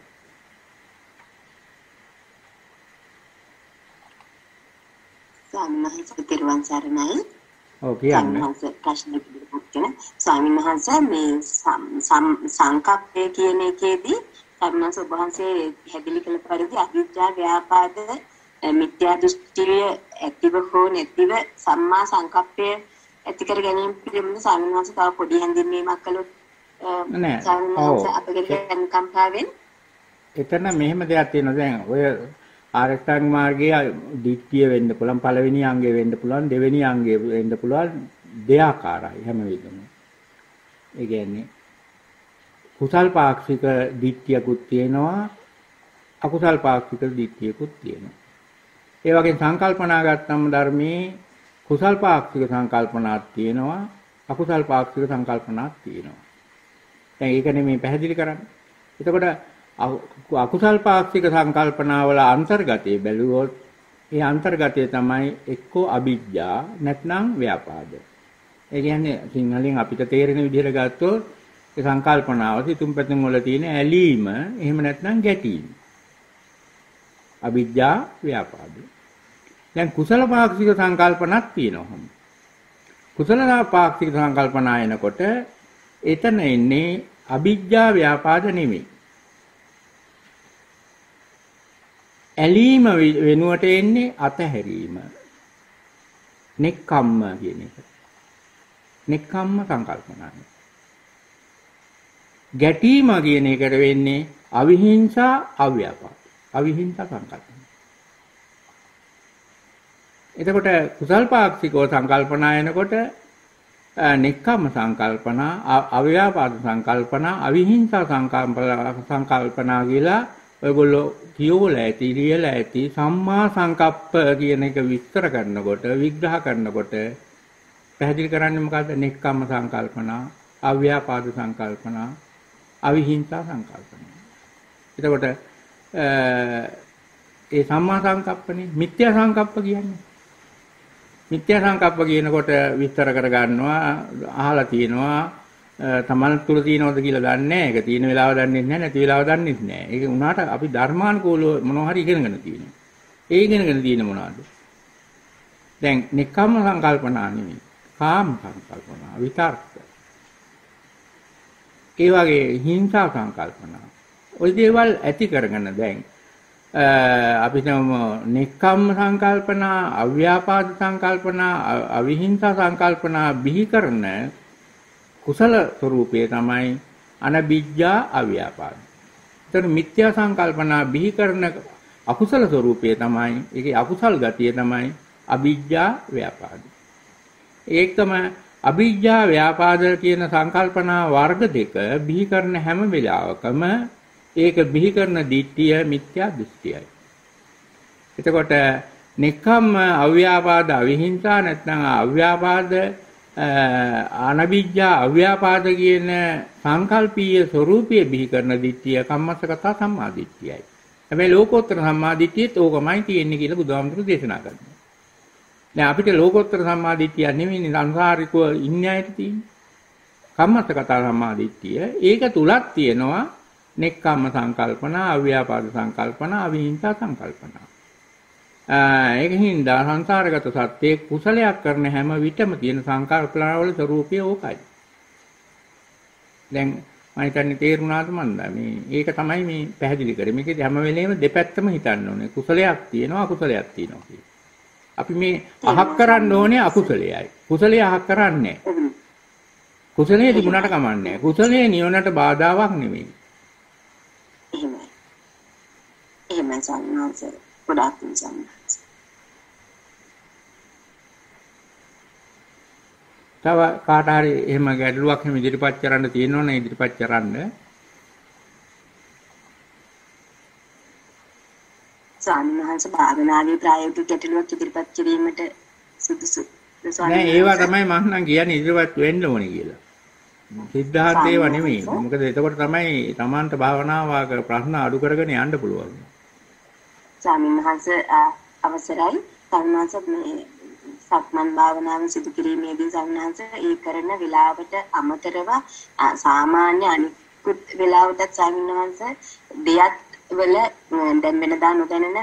සම්මාහිතිරුවන් සරණයි. ඔව් කියන්න. ප්‍රශ්න පිළිබඳව ස්වාමීන් වහන්සේ මේ සංකප්පය කියන එකේදී කරුණාස ඔබ වහන්සේ හැදිලි කළ පරිදි අවිද්‍යා ව්‍යාපාද මිත්‍යා දෘෂ්ටිය ඇතිව හෝ නැතිව සම්මා සංකප්පය ඇති කර ගැනීම පිළිබඳව ස්වාමීන් වහන්සේ තව පොඩි හැඳින්වීමක් කළොත් ස්වාමීන් වහන්සේ අපගේ කම්පාවෙන් එතන මෙහෙම දෙයක් තියෙනවා දැන් ඔය ආරක්ෂාංග මාර්ගයේ දිට්ඨිය වෙන්න පුළුවන් පළවෙනි අංගය වෙන්න පුළුවන් දෙවෙනි අංගය වෙන්න පුළුවන් දෙආකාරයි හැම වෙලෙම. ඒ කියන්නේ කුසල් පාක්ෂික දිට්ඨියකුත් තියෙනවා අකුසල් පාක්ෂික දිට්ඨියකුත් තියෙනවා. ඒ වගේ සංකල්පනා ගත්තම ධර්මයේ කුසල් පාක්ෂික සංකල්පනාක් තියෙනවා අකුසල් පාක්ෂික සංකල්පනාක් තියෙනවා. දැන් ඒක නෙමෙයි පැහැදිලි කරන්නේ. එතකොට අකුසල් පාක්ෂික සංකල්පනාවල අන්තර්ගතයේ බැලුවොත් ඒ අන්තර්ගතය තමයි එක්කෝ අවිජ්ජා නැත්නම් ව්‍යාපාද. ඒ කියන්නේ සිංහලෙන් අපිට තේරෙන විදිහට ගත්තොත් ඒ සංකල්පනාව සිතුම් පැතුම් වල තියෙන ඇලීම එහෙම නැත්නම් ගැටීම. අවිජ්ජා ව්‍යාපාද. දැන් කුසල පාක්ෂික සංකල්පනක් තියෙනවා. කුසල පාක්ෂික සංකල්පනා එනකොට එතන එන්නේ අවිජ්ජා ව්‍යාපාද නෙමෙයි. ඇලීම වෙනුවට එන්නේ අතහැරීම. නෙක්ඛම්ම කියන එක. නෙක්ඛම්ම සංකල්පනාව. ගැටීම කියන එකට වෙන්නේ අවිහිංසා අව්‍යාපාද. අවිහිංසා සංකල්පන. එතකොට කුසල් පාක්ෂිකව සංකල්පනා එනකොට නෙක්ඛම්ම සංකල්පනා, අව්‍යාපාද සංකල්පනා, අවිහිංසා සංකල්පනා කියලා ඔයගොල්ලෝ කියෝලා ඇති, ලියලා ඇති. සම්මා සංකප්ප කියන එක විස්තර කරනකොට, විග්‍රහ කරනකොට පැහැදිලි කරන්නේ මොකද්ද? නෙක්ඛම්ම සංකල්පනා, අව්‍යාපාද සංකල්පනා, අවිහිංසා සංකල්පනා. එතකොට ඒ සම්මා සංකප්පනේ මිත්‍යා සංකප්ප කියන්නේ. මිත්‍යා සංකප්ප කියනකොට විස්තර කර ගන්නවා, අහලා තියෙනවා, තමන් තුල තියෙනවද කියලා දන්නේ නැහැ. ඒක තියෙන වෙලාව දන්නේ නැහැ, නැති වෙලාව දන්නේ නැහැ. ඒක උනාට අපි ධර්මානුකූලව මොනවා හරි ඉගෙනගෙන තියෙනවා. ඒ ඉගෙනගෙන තියෙන මොනවද? දැන් නෙක්ඛම්ම සංකල්පනා නෙමෙයි, කාම සංකල්පනා, විතර්ක. ඒ වගේ හිංසා සංකල්පනා. ওই දේවල් ඇති කරගෙන දැන් අපිටම නෙක්ඛම්ම සංකල්පනා, අව්‍යාපාද සංකල්පනා, අවිහිංසා සංකල්පනා බිහි කරන කුසල ස්වરૂපයේ තමයි අනබිජ්ජා අව්‍යාපාද. ඒතර මිත්‍යා සංකල්පනා බිහි කරන අකුසල ස්වરૂපයේ තමයි, ඒකේ අකුසල් ගතිය තමයි අබිජ්ජා ව්‍යාපාද. ඒකම අබිජ්ජා ව්‍යාපාද කියන සංකල්පනා වර්ග දෙක බිහි කරන හැම වෙලාවකම ඒක බිහි කරන දිට්ඨිය මිත්‍යා දෘෂ්ටියයි. එතකොට නෙක්ඛම්ම අව්‍යාපාද අවිහිංසා නැත්නම් අව්‍යාපාද අනබිජ්ජා අව්‍යාපාද කියන සංකල්පීය ස්වરૂපයේ බිහි කරන දිට්ඨිය කම්මස්සගත සම්මා දිට්ඨියයි. හැබැයි ලෝකෝත්තර සම්මා දිට්ඨියත් ඕකමයි තියෙන්නේ කියලා බුදුහාමුදුරු දේශනා කරනවා. දැන් අපිට ලෝකෝත්තර සම්මා දිට්ඨිය නෙමෙයි සංසාරිකව ඉන්නේ ඇති තියෙන්නේ. කම්මස්සගත සම්මා දිට්ඨිය ඒක තුලක් තියෙනවා නෙක්ඛම්ම සංකල්පනා, අව්‍යාපාද සංකල්පනා, අවිහිංසා සංකල්පනා. ඒකින්ද සංසාරගත සත්‍යයේ කුසලයක් කරන හැම විටම තියෙන සංකල්පනාවල ස්වરૂපය ඕකයි. දැන් මම හිතන්නේ තේරුණාද මන්ද? මේක තමයි මේ පැහැදිලි කරේ. මේකේ හැම වෙලේම දෙපැත්තම හිතන්න ඕනේ. කුසලයක් තියෙනවා, අකුසලයක් තියෙනවා කියලා. අපි මේ අහක් කරන්න ඕනේ අකුසලයයි. කුසලයේ අහක් කරන්නේ නැහැ. කුසලයේ තිබුණාට කමන්නේ නැහැ. කුසලයේ නිවනට බාධාවක් නෙමෙයි. එහෙමයි සම්මාස ගොඩාක් සම්මාස. තව කාට හරි එහෙම ගැටලුවක් එහෙම ඉදිරිපත් කරන්න තියෙනවනේ ඉදිරිපත් කරන්න. සම්මාස භාවනාවේ ප්‍රායෝගික ගැටලුවක් ඉදිරිපත් කිරීමට සුදුසු. නෑ ඒවා තමයි මම නම් කියන්නේ ඉදිරිපත් වෙන්න ඕනේ කියලා. සිද්ධාන්ත ඒවා නෙමෙයි. මොකද එතකොට තමයි Tamanට භාවනාවක ප්‍රශ්න අඩු කරගෙන යන්න පුළුවන්. ස්වාමීන් වහන්සේ අවසරයි. සම්මාස මේ සක්මන් භාවනාව සිදු කිරීමේදී සම්මාස ඒ කරන විලාවට අමතරව සාමාන්‍ය අනිකුත් විලාවටත් ස්වාමීන් වහන්සේ දෙයක් වල දැන් වෙනදා නොදැනෙන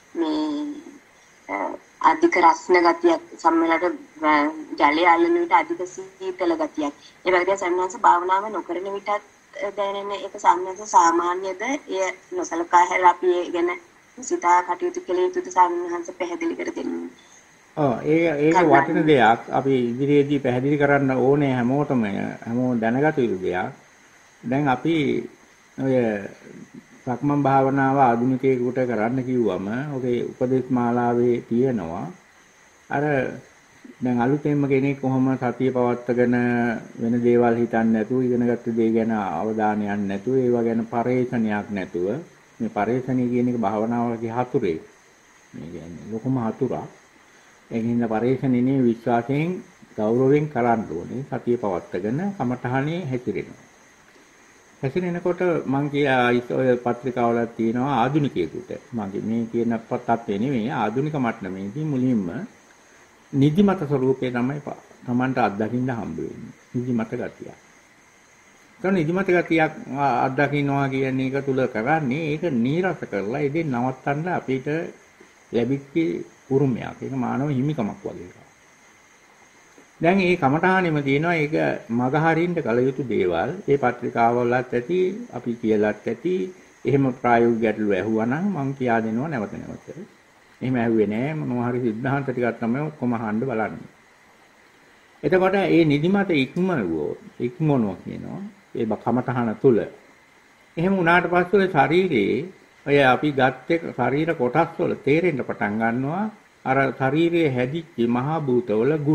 මේ අධික රස්න ගතියක් සම්මලට ජලය අල්ලන විට අධික සීතල ගතියක්. ඒ වගේ සම්මාස භාවනාව නොකරන විටත් දැනෙන එක සම්මාස සාමාන්‍යද එය නොසලකා හැර අපි ගැන සිතා කටයුතු කළ යුතුද සම්මාස පැහැදිලි කර දෙන්න. ඒක වටින දෙයක්. අපි ඉදිරියේදී පැහැදිලි කරන්න ඕනේ හැමෝම දැනගත යුතු දෙයක්. දැන් අපි ඔය සක්මන් භාවනාව ආධුනිකයෙකුට කරන්න කිව්වම ඔකේ උපදේශ මාලාවේ තියෙනවා අර දැන් අලුතෙන්ම කෙනෙක් කොහොම සතිය පවත්වාගෙන වෙන දේවල් හිතන්නේ නැතුව ඉගෙනගත්ත දේ ගැන අවධානයක් නැතුව ඒවා ගැන පරේෂණයක් නැතුව මේ පරේෂණය කියන එක භාවනාවකේ හතුරේ මේ කියන්නේ ලොකුම හතුරා ඒකින්ද පරේෂණනේ විශ්වාසයෙන් ගෞරවයෙන් කරන්න ඕනේ සතිය පවත්වාගෙන කමඨහනේ හැසිරෙනවා හැසිරෙනකොට මම කියා ඔය පත්‍රිකාවල තියෙනවා ආධුනිකයෙකුට මගේ මේ කියන තත්ත්වේ නෙමෙයි ආධුනික මට්ටමේදී මුලින්ම නිදිමත ස්වરૂපේ තමයි Tamanට අත්දකින්න හම්බ වෙන්නේ නිදිමත ගතිය. ඒ නිදිමත ගතියක් අත්දකින්නවා කියන එක තුල කරන්නේ ඒක නීරස කරලා ඉතින් නවත්තන්න අපිට ලැබිච්ච උරුමයක්. ඒක මානව හිමිකමක් වගේ එකක්. දැන් මේ කමඨානෙම තියෙනවා ඒක මගහරින්න කල යුතු දේවල් ඒ පත්‍රිකාවලත් ඇති අපි කියලාත් ඇති එහෙම ප්‍රායෝගික ගැටලු ඇහුවා නම් මම කියා දෙනවා නැවත නැවත. එහෙම ඇහුවේ නෑ මොනවා හරි සිද්ධාන්ත ටිකක් තමයි ඔක්කොම අහන්න බලන්නේ. එතකොට මේ නිදිමත ඉක්මනවා කියනවා ඒ කමඨහන තුල. එහෙම වුණාට පස්සේ ඔය ශරීරයේ ඔය අපි ගත්තේ ශරීර කොටස් වල තේරෙන්න පටන් ගන්නවා අර ශරීරයේ හැදිච්ච මහා භූතවල ගුණ.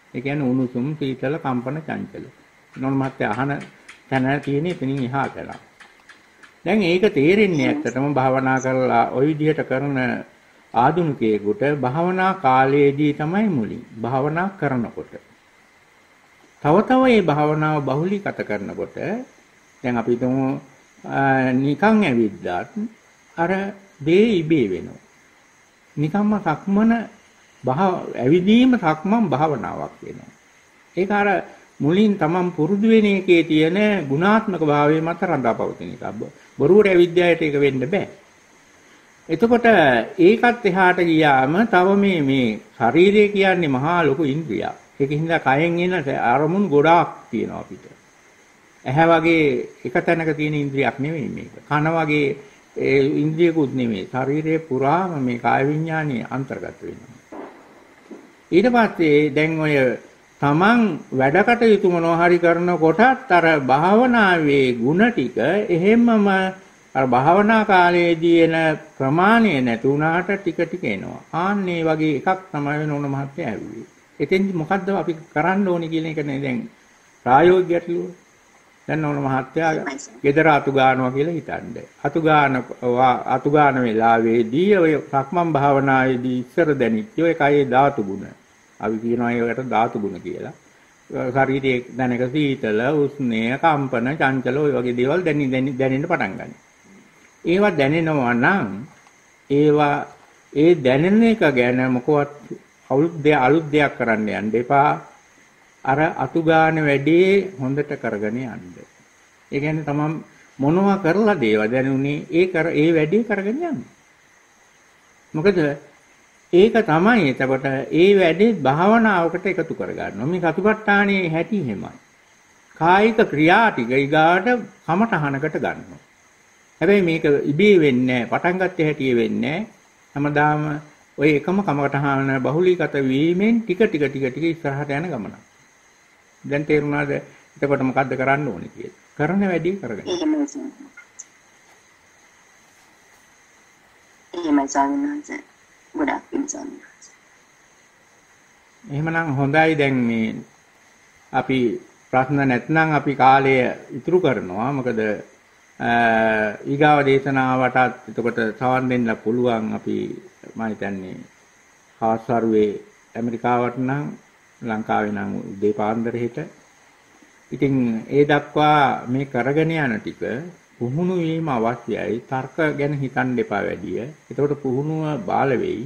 ඒ කියන්නේ උණුසුම්, සීතල, කම්පන, චංචල. නෝන මහත්තයා අහන තැන තියෙන එතනින් එහා කරා. දැන් ඒක තේරෙන්නේ ඇත්තටම භාවනා කරලා ওই විදිහට කරන ආධුනිකයෙකුට භාවනා කාලයේදී තමයි මුලින්. භාවනා කරනකොට. තව තව මේ භාවනාව බහුලීගත කරනකොට දැන් අපි හිතමු නිකන් ඇවිද්දාත් අර දේ ඉබේ වෙනවා. නිකම්ම සක්මන ඇවිදීම සක්මන් භාවනාවක් වෙනවා. ඒක අර මුලින් තමන් පුරුදු වෙන එකේ තියෙන ගුණාත්මක භාවය මත රඳාපවතින එක. බොරුවට ඇවිද්‍යාවට ඒක වෙන්න බෑ. එතකොට ඒකත් එහාට ගියාම තව මේ ශරීරය කියන්නේ මහා ලොකු ඉන්ද්‍රියක්. ඒකින්ද කයෙන් එන අරමුණු ගොඩාක් තියෙනවා අපිට. ඇහැ වගේ එක තැනක තියෙන ඉන්ද්‍රියක් නෙවෙයි මේක. කන වගේ ඉන්ද්‍රියකුත් නෙවෙයි. ශරීරයේ පුරාම මේ කාය විඥානයේ අන්තර්ගත වෙනවා. ඊට පස්සේ දැන් ඔය තමන් වැඩ කටයුතු මොනවා හරි කරනකොටත් අර භාවනාවේ ಗುಣ ටික එහෙමම අර භාවනා කාලයේදී එන ප්‍රමාණය නැති වුණාට ටික ටික එනවා. ආන්නේ වගේ එකක් තමයි නෝන මහත්තයා ඇහුවේ. එතෙන්දි මොකද්ද අපි කරන්න ඕනේ කියන එක නේ දැන් ප්‍රායෝගික ගැටලුව. දැන් නෝන මහත්තයා ගෙදර අතු ගන්නවා කියලා හිතන්නේ. අතු ගන්න වෙලාවේදී ඔය සක්මන් භාවනාවේදී ඉස්සර දැනිච්ච ඔය කයේ ධාතු ගුණ. අපි කියනවා ඒකට ධාතු ගුණ කියලා. ශරීරයේ දැනක සීතල, උෂ්ණය, කම්පන, චංචල ඔය වගේ දේවල් දැනෙන්න පටන් ගන්නවා. ඒවා දැනෙනවා නම් ඒවා ඒ දැනෙන එක ගැන මොකවත් අලුත් දෙයක් කරන්න යන්න එපා. අර අතු ගන්න වැඩේ හොඳට කරගෙන යන්න. ඒ කියන්නේ තමන් මොනවා කරලා දේව දැනුනේ ඒ වැඩේ කරගෙන යන්න. මොකද ඒක තමයි එතකොට ඒ වැඩේ භාවනාවකට එකතු කරගන්නවා. මේ සතිපට්ඨානයේ හැටි එහෙමයි. කායික ක්‍රියා ටික ඊගාට කමටහනකට ගන්නවා. හැබැයි මේක ඉබේ වෙන්නේ නැහැ. පටන් ගන්න හැටි වෙන්නේ නැහැ. හැමදාම ඔය එකම කමටහන බහුලීගත වීමෙන් ටික ඉස්සරහට යන ගමනක්. දැන් තේරුණාද? එතකොට මොකද්ද කරන්න ඕනේ කියලා. කරන වැඩේ කරගන්න. එහෙමයි ස්වාමීන් වහන්සේ. ගොඩාක් පිංසන්න. එහෙමනම් හොඳයි දැන් මේ අපි ප්‍රශ්න නැත්නම් අපි කාලය ඉතුරු කරනවා. මොකද ඊගාව දේශනාවටත් එතකොට සවන් දෙන්න පුළුවන්. අපි මම හිතන්නේ හාස්වරුවේ ඇමරිකාවට නම් ලංකාවේ නම් උදේ පාන්දර හෙට. ඉතින් ඒ දක්වා මේ කරගෙන යන ටික පුහුණු වීම අවශ්‍යයි. තර්ක ගැන හිතන්න එපා වැඩිය. එතකොට පුහුණුව බාල වෙයි.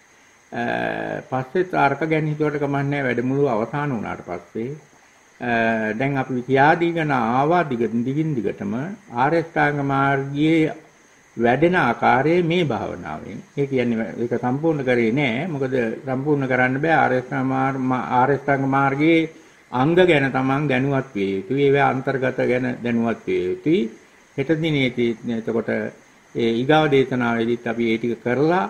පස්සේ තර්ක ගැන හිතුවට කමක් නැහැ. වැඩමුළු අවසන් වුණාට පස්සේ දැන් අපි කියාදීගෙන ආවා දිගටම ආරෂ්ඨාංග මාර්ගයේ වැඩෙන ආකාරයේ මේ භාවනාවෙන්. ඒ කියන්නේ ඒක සම්පූර්ණ කරේ නෑ. මොකද සම්පූර්ණ කරන්න බෑ. ආරෂ්ඨාංග මාර්ගයේ අංග ගැන තමන් දැනුවත් විය යුතුයි. ඒවා අන්තර්ගත ගැන දැනුවත් විය යුතුයි. හෙට දිනේදී එතකොට ඒ ඊගාව දේශනාවේදීත් අපි ඒ ටික කරලා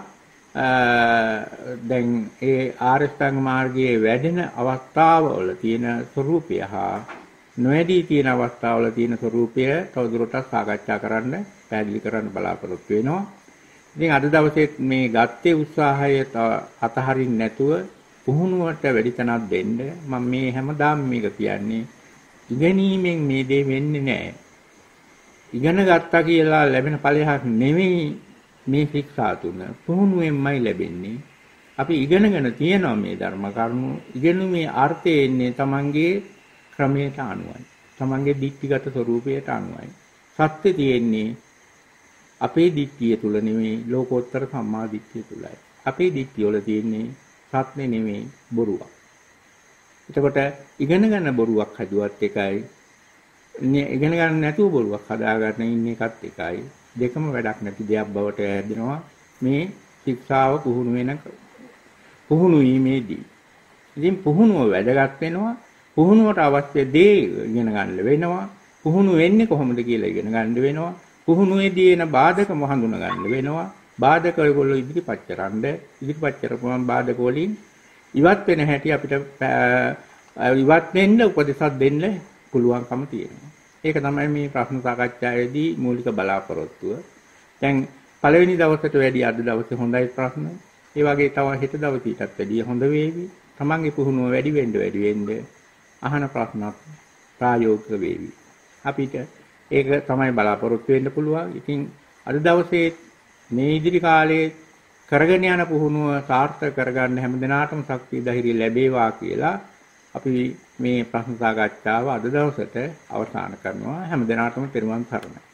දැන් ඒ ආරෂ්ඨාංග මාර්ගයේ වැඩෙන අවස්ථාවවල තියෙන ස්වરૂපය හා නොවැඩී තියෙන අවස්ථාවල තියෙන ස්වરૂපය තවදුරටත් සාකච්ඡා කරන්න පැහැදිලි කරන්න බලාපොරොත්තු වෙනවා. ඉතින් අද දවසේ මේ ගත්තේ උත්සාහය අතහරින්න නැතුව පුහුණුවට වැඩි තැනක් දෙන්න. මම මේ හැමදාම මේක කියන්නේ ඉගෙනීමෙන් මේ දේ වෙන්නේ නැහැ. ඉගෙන ගත්තා කියලා ලැබෙන ඵලයක් නෙවෙයි මේ ශික්ෂා තුන. පුහුණුවෙන්මයි ලැබෙන්නේ. අපි ඉගෙනගෙන තියෙනවා මේ ධර්ම කරුණු. ඉගෙනුමේ අර්ථය එන්නේ තමන්ගේ ක්‍රමයට අනුවයි. තමන්ගේ දික්තිගත ස්වરૂපයට අනුවයි. සත්‍ය තියෙන්නේ අපේ දික්තිය තුල නෙවෙයි ලෝකෝත්තර සම්මා දික්තිය තුලයි. අපේ දික්තිය වල තියෙන්නේ සත්‍ය නෙවෙයි බොරුවක්. එතකොට ඉගෙන ගන්න බොරුවක් හදුවත් එකයි ඉගෙන ගන්න නැතුව බොරුවක් හදාගන්න ඉන්න එකත් එකයි. දෙකම වැඩක් නැති දෙයක් බවට හැදෙනවා මේ ශික්ෂාව පුහුණු වීමේදී. ඉතින් පුහුණුව වැදගත් වෙනවා. පුහුණුවට අවශ්‍ය දේ ඉගෙන ගන්න වෙනවා. පුහුණු වෙන්නේ කොහොමද කියලා ඉගෙන ගන්න වෙනවා. පුහුණුවේදී එන බාධක හඳුන ගන්න වෙනවා. බාධක ඔයගොල්ලෝ ඉදිරිපත් කරපුවම බාධක වලින් ඉවත් වෙන හැටි අපිට ඉවත් වෙන්න උපදෙසක් දෙන්න පුළුවන්කම තියෙනවා. ඒක තමයි මේ ප්‍රශ්න සාකච්ඡාවේදී මූලික බලාපොරොත්තුව. දැන් පළවෙනි දවසට වැඩි අද දවසේ හොඳයි ප්‍රශ්න. ඒ වගේ තව හෙට දවසීටත් වැඩිය හොඳ වේවි. තමන්ගේ පුහුණුව වැඩි වෙන්න අහන ප්‍රශ්නත් ප්‍රායෝගික වේවි. අපිට ඒක තමයි බලාපොරොත්තු වෙන්න පුළුවන්. ඉතින් අද දවසේ මේ ඉදිරි කාලයේ කරගෙන යන පුහුණුව සාර්ථක කරගන්න හැම දිනාටම ශක්තිය ධෛර්යය ලැබේවා කියලා අපි මේ ප්‍රශ්න සාකච්ඡාව අද දවසට අවසන් කරනවා. හැම දිනාටම පෙරවන් සරණයි.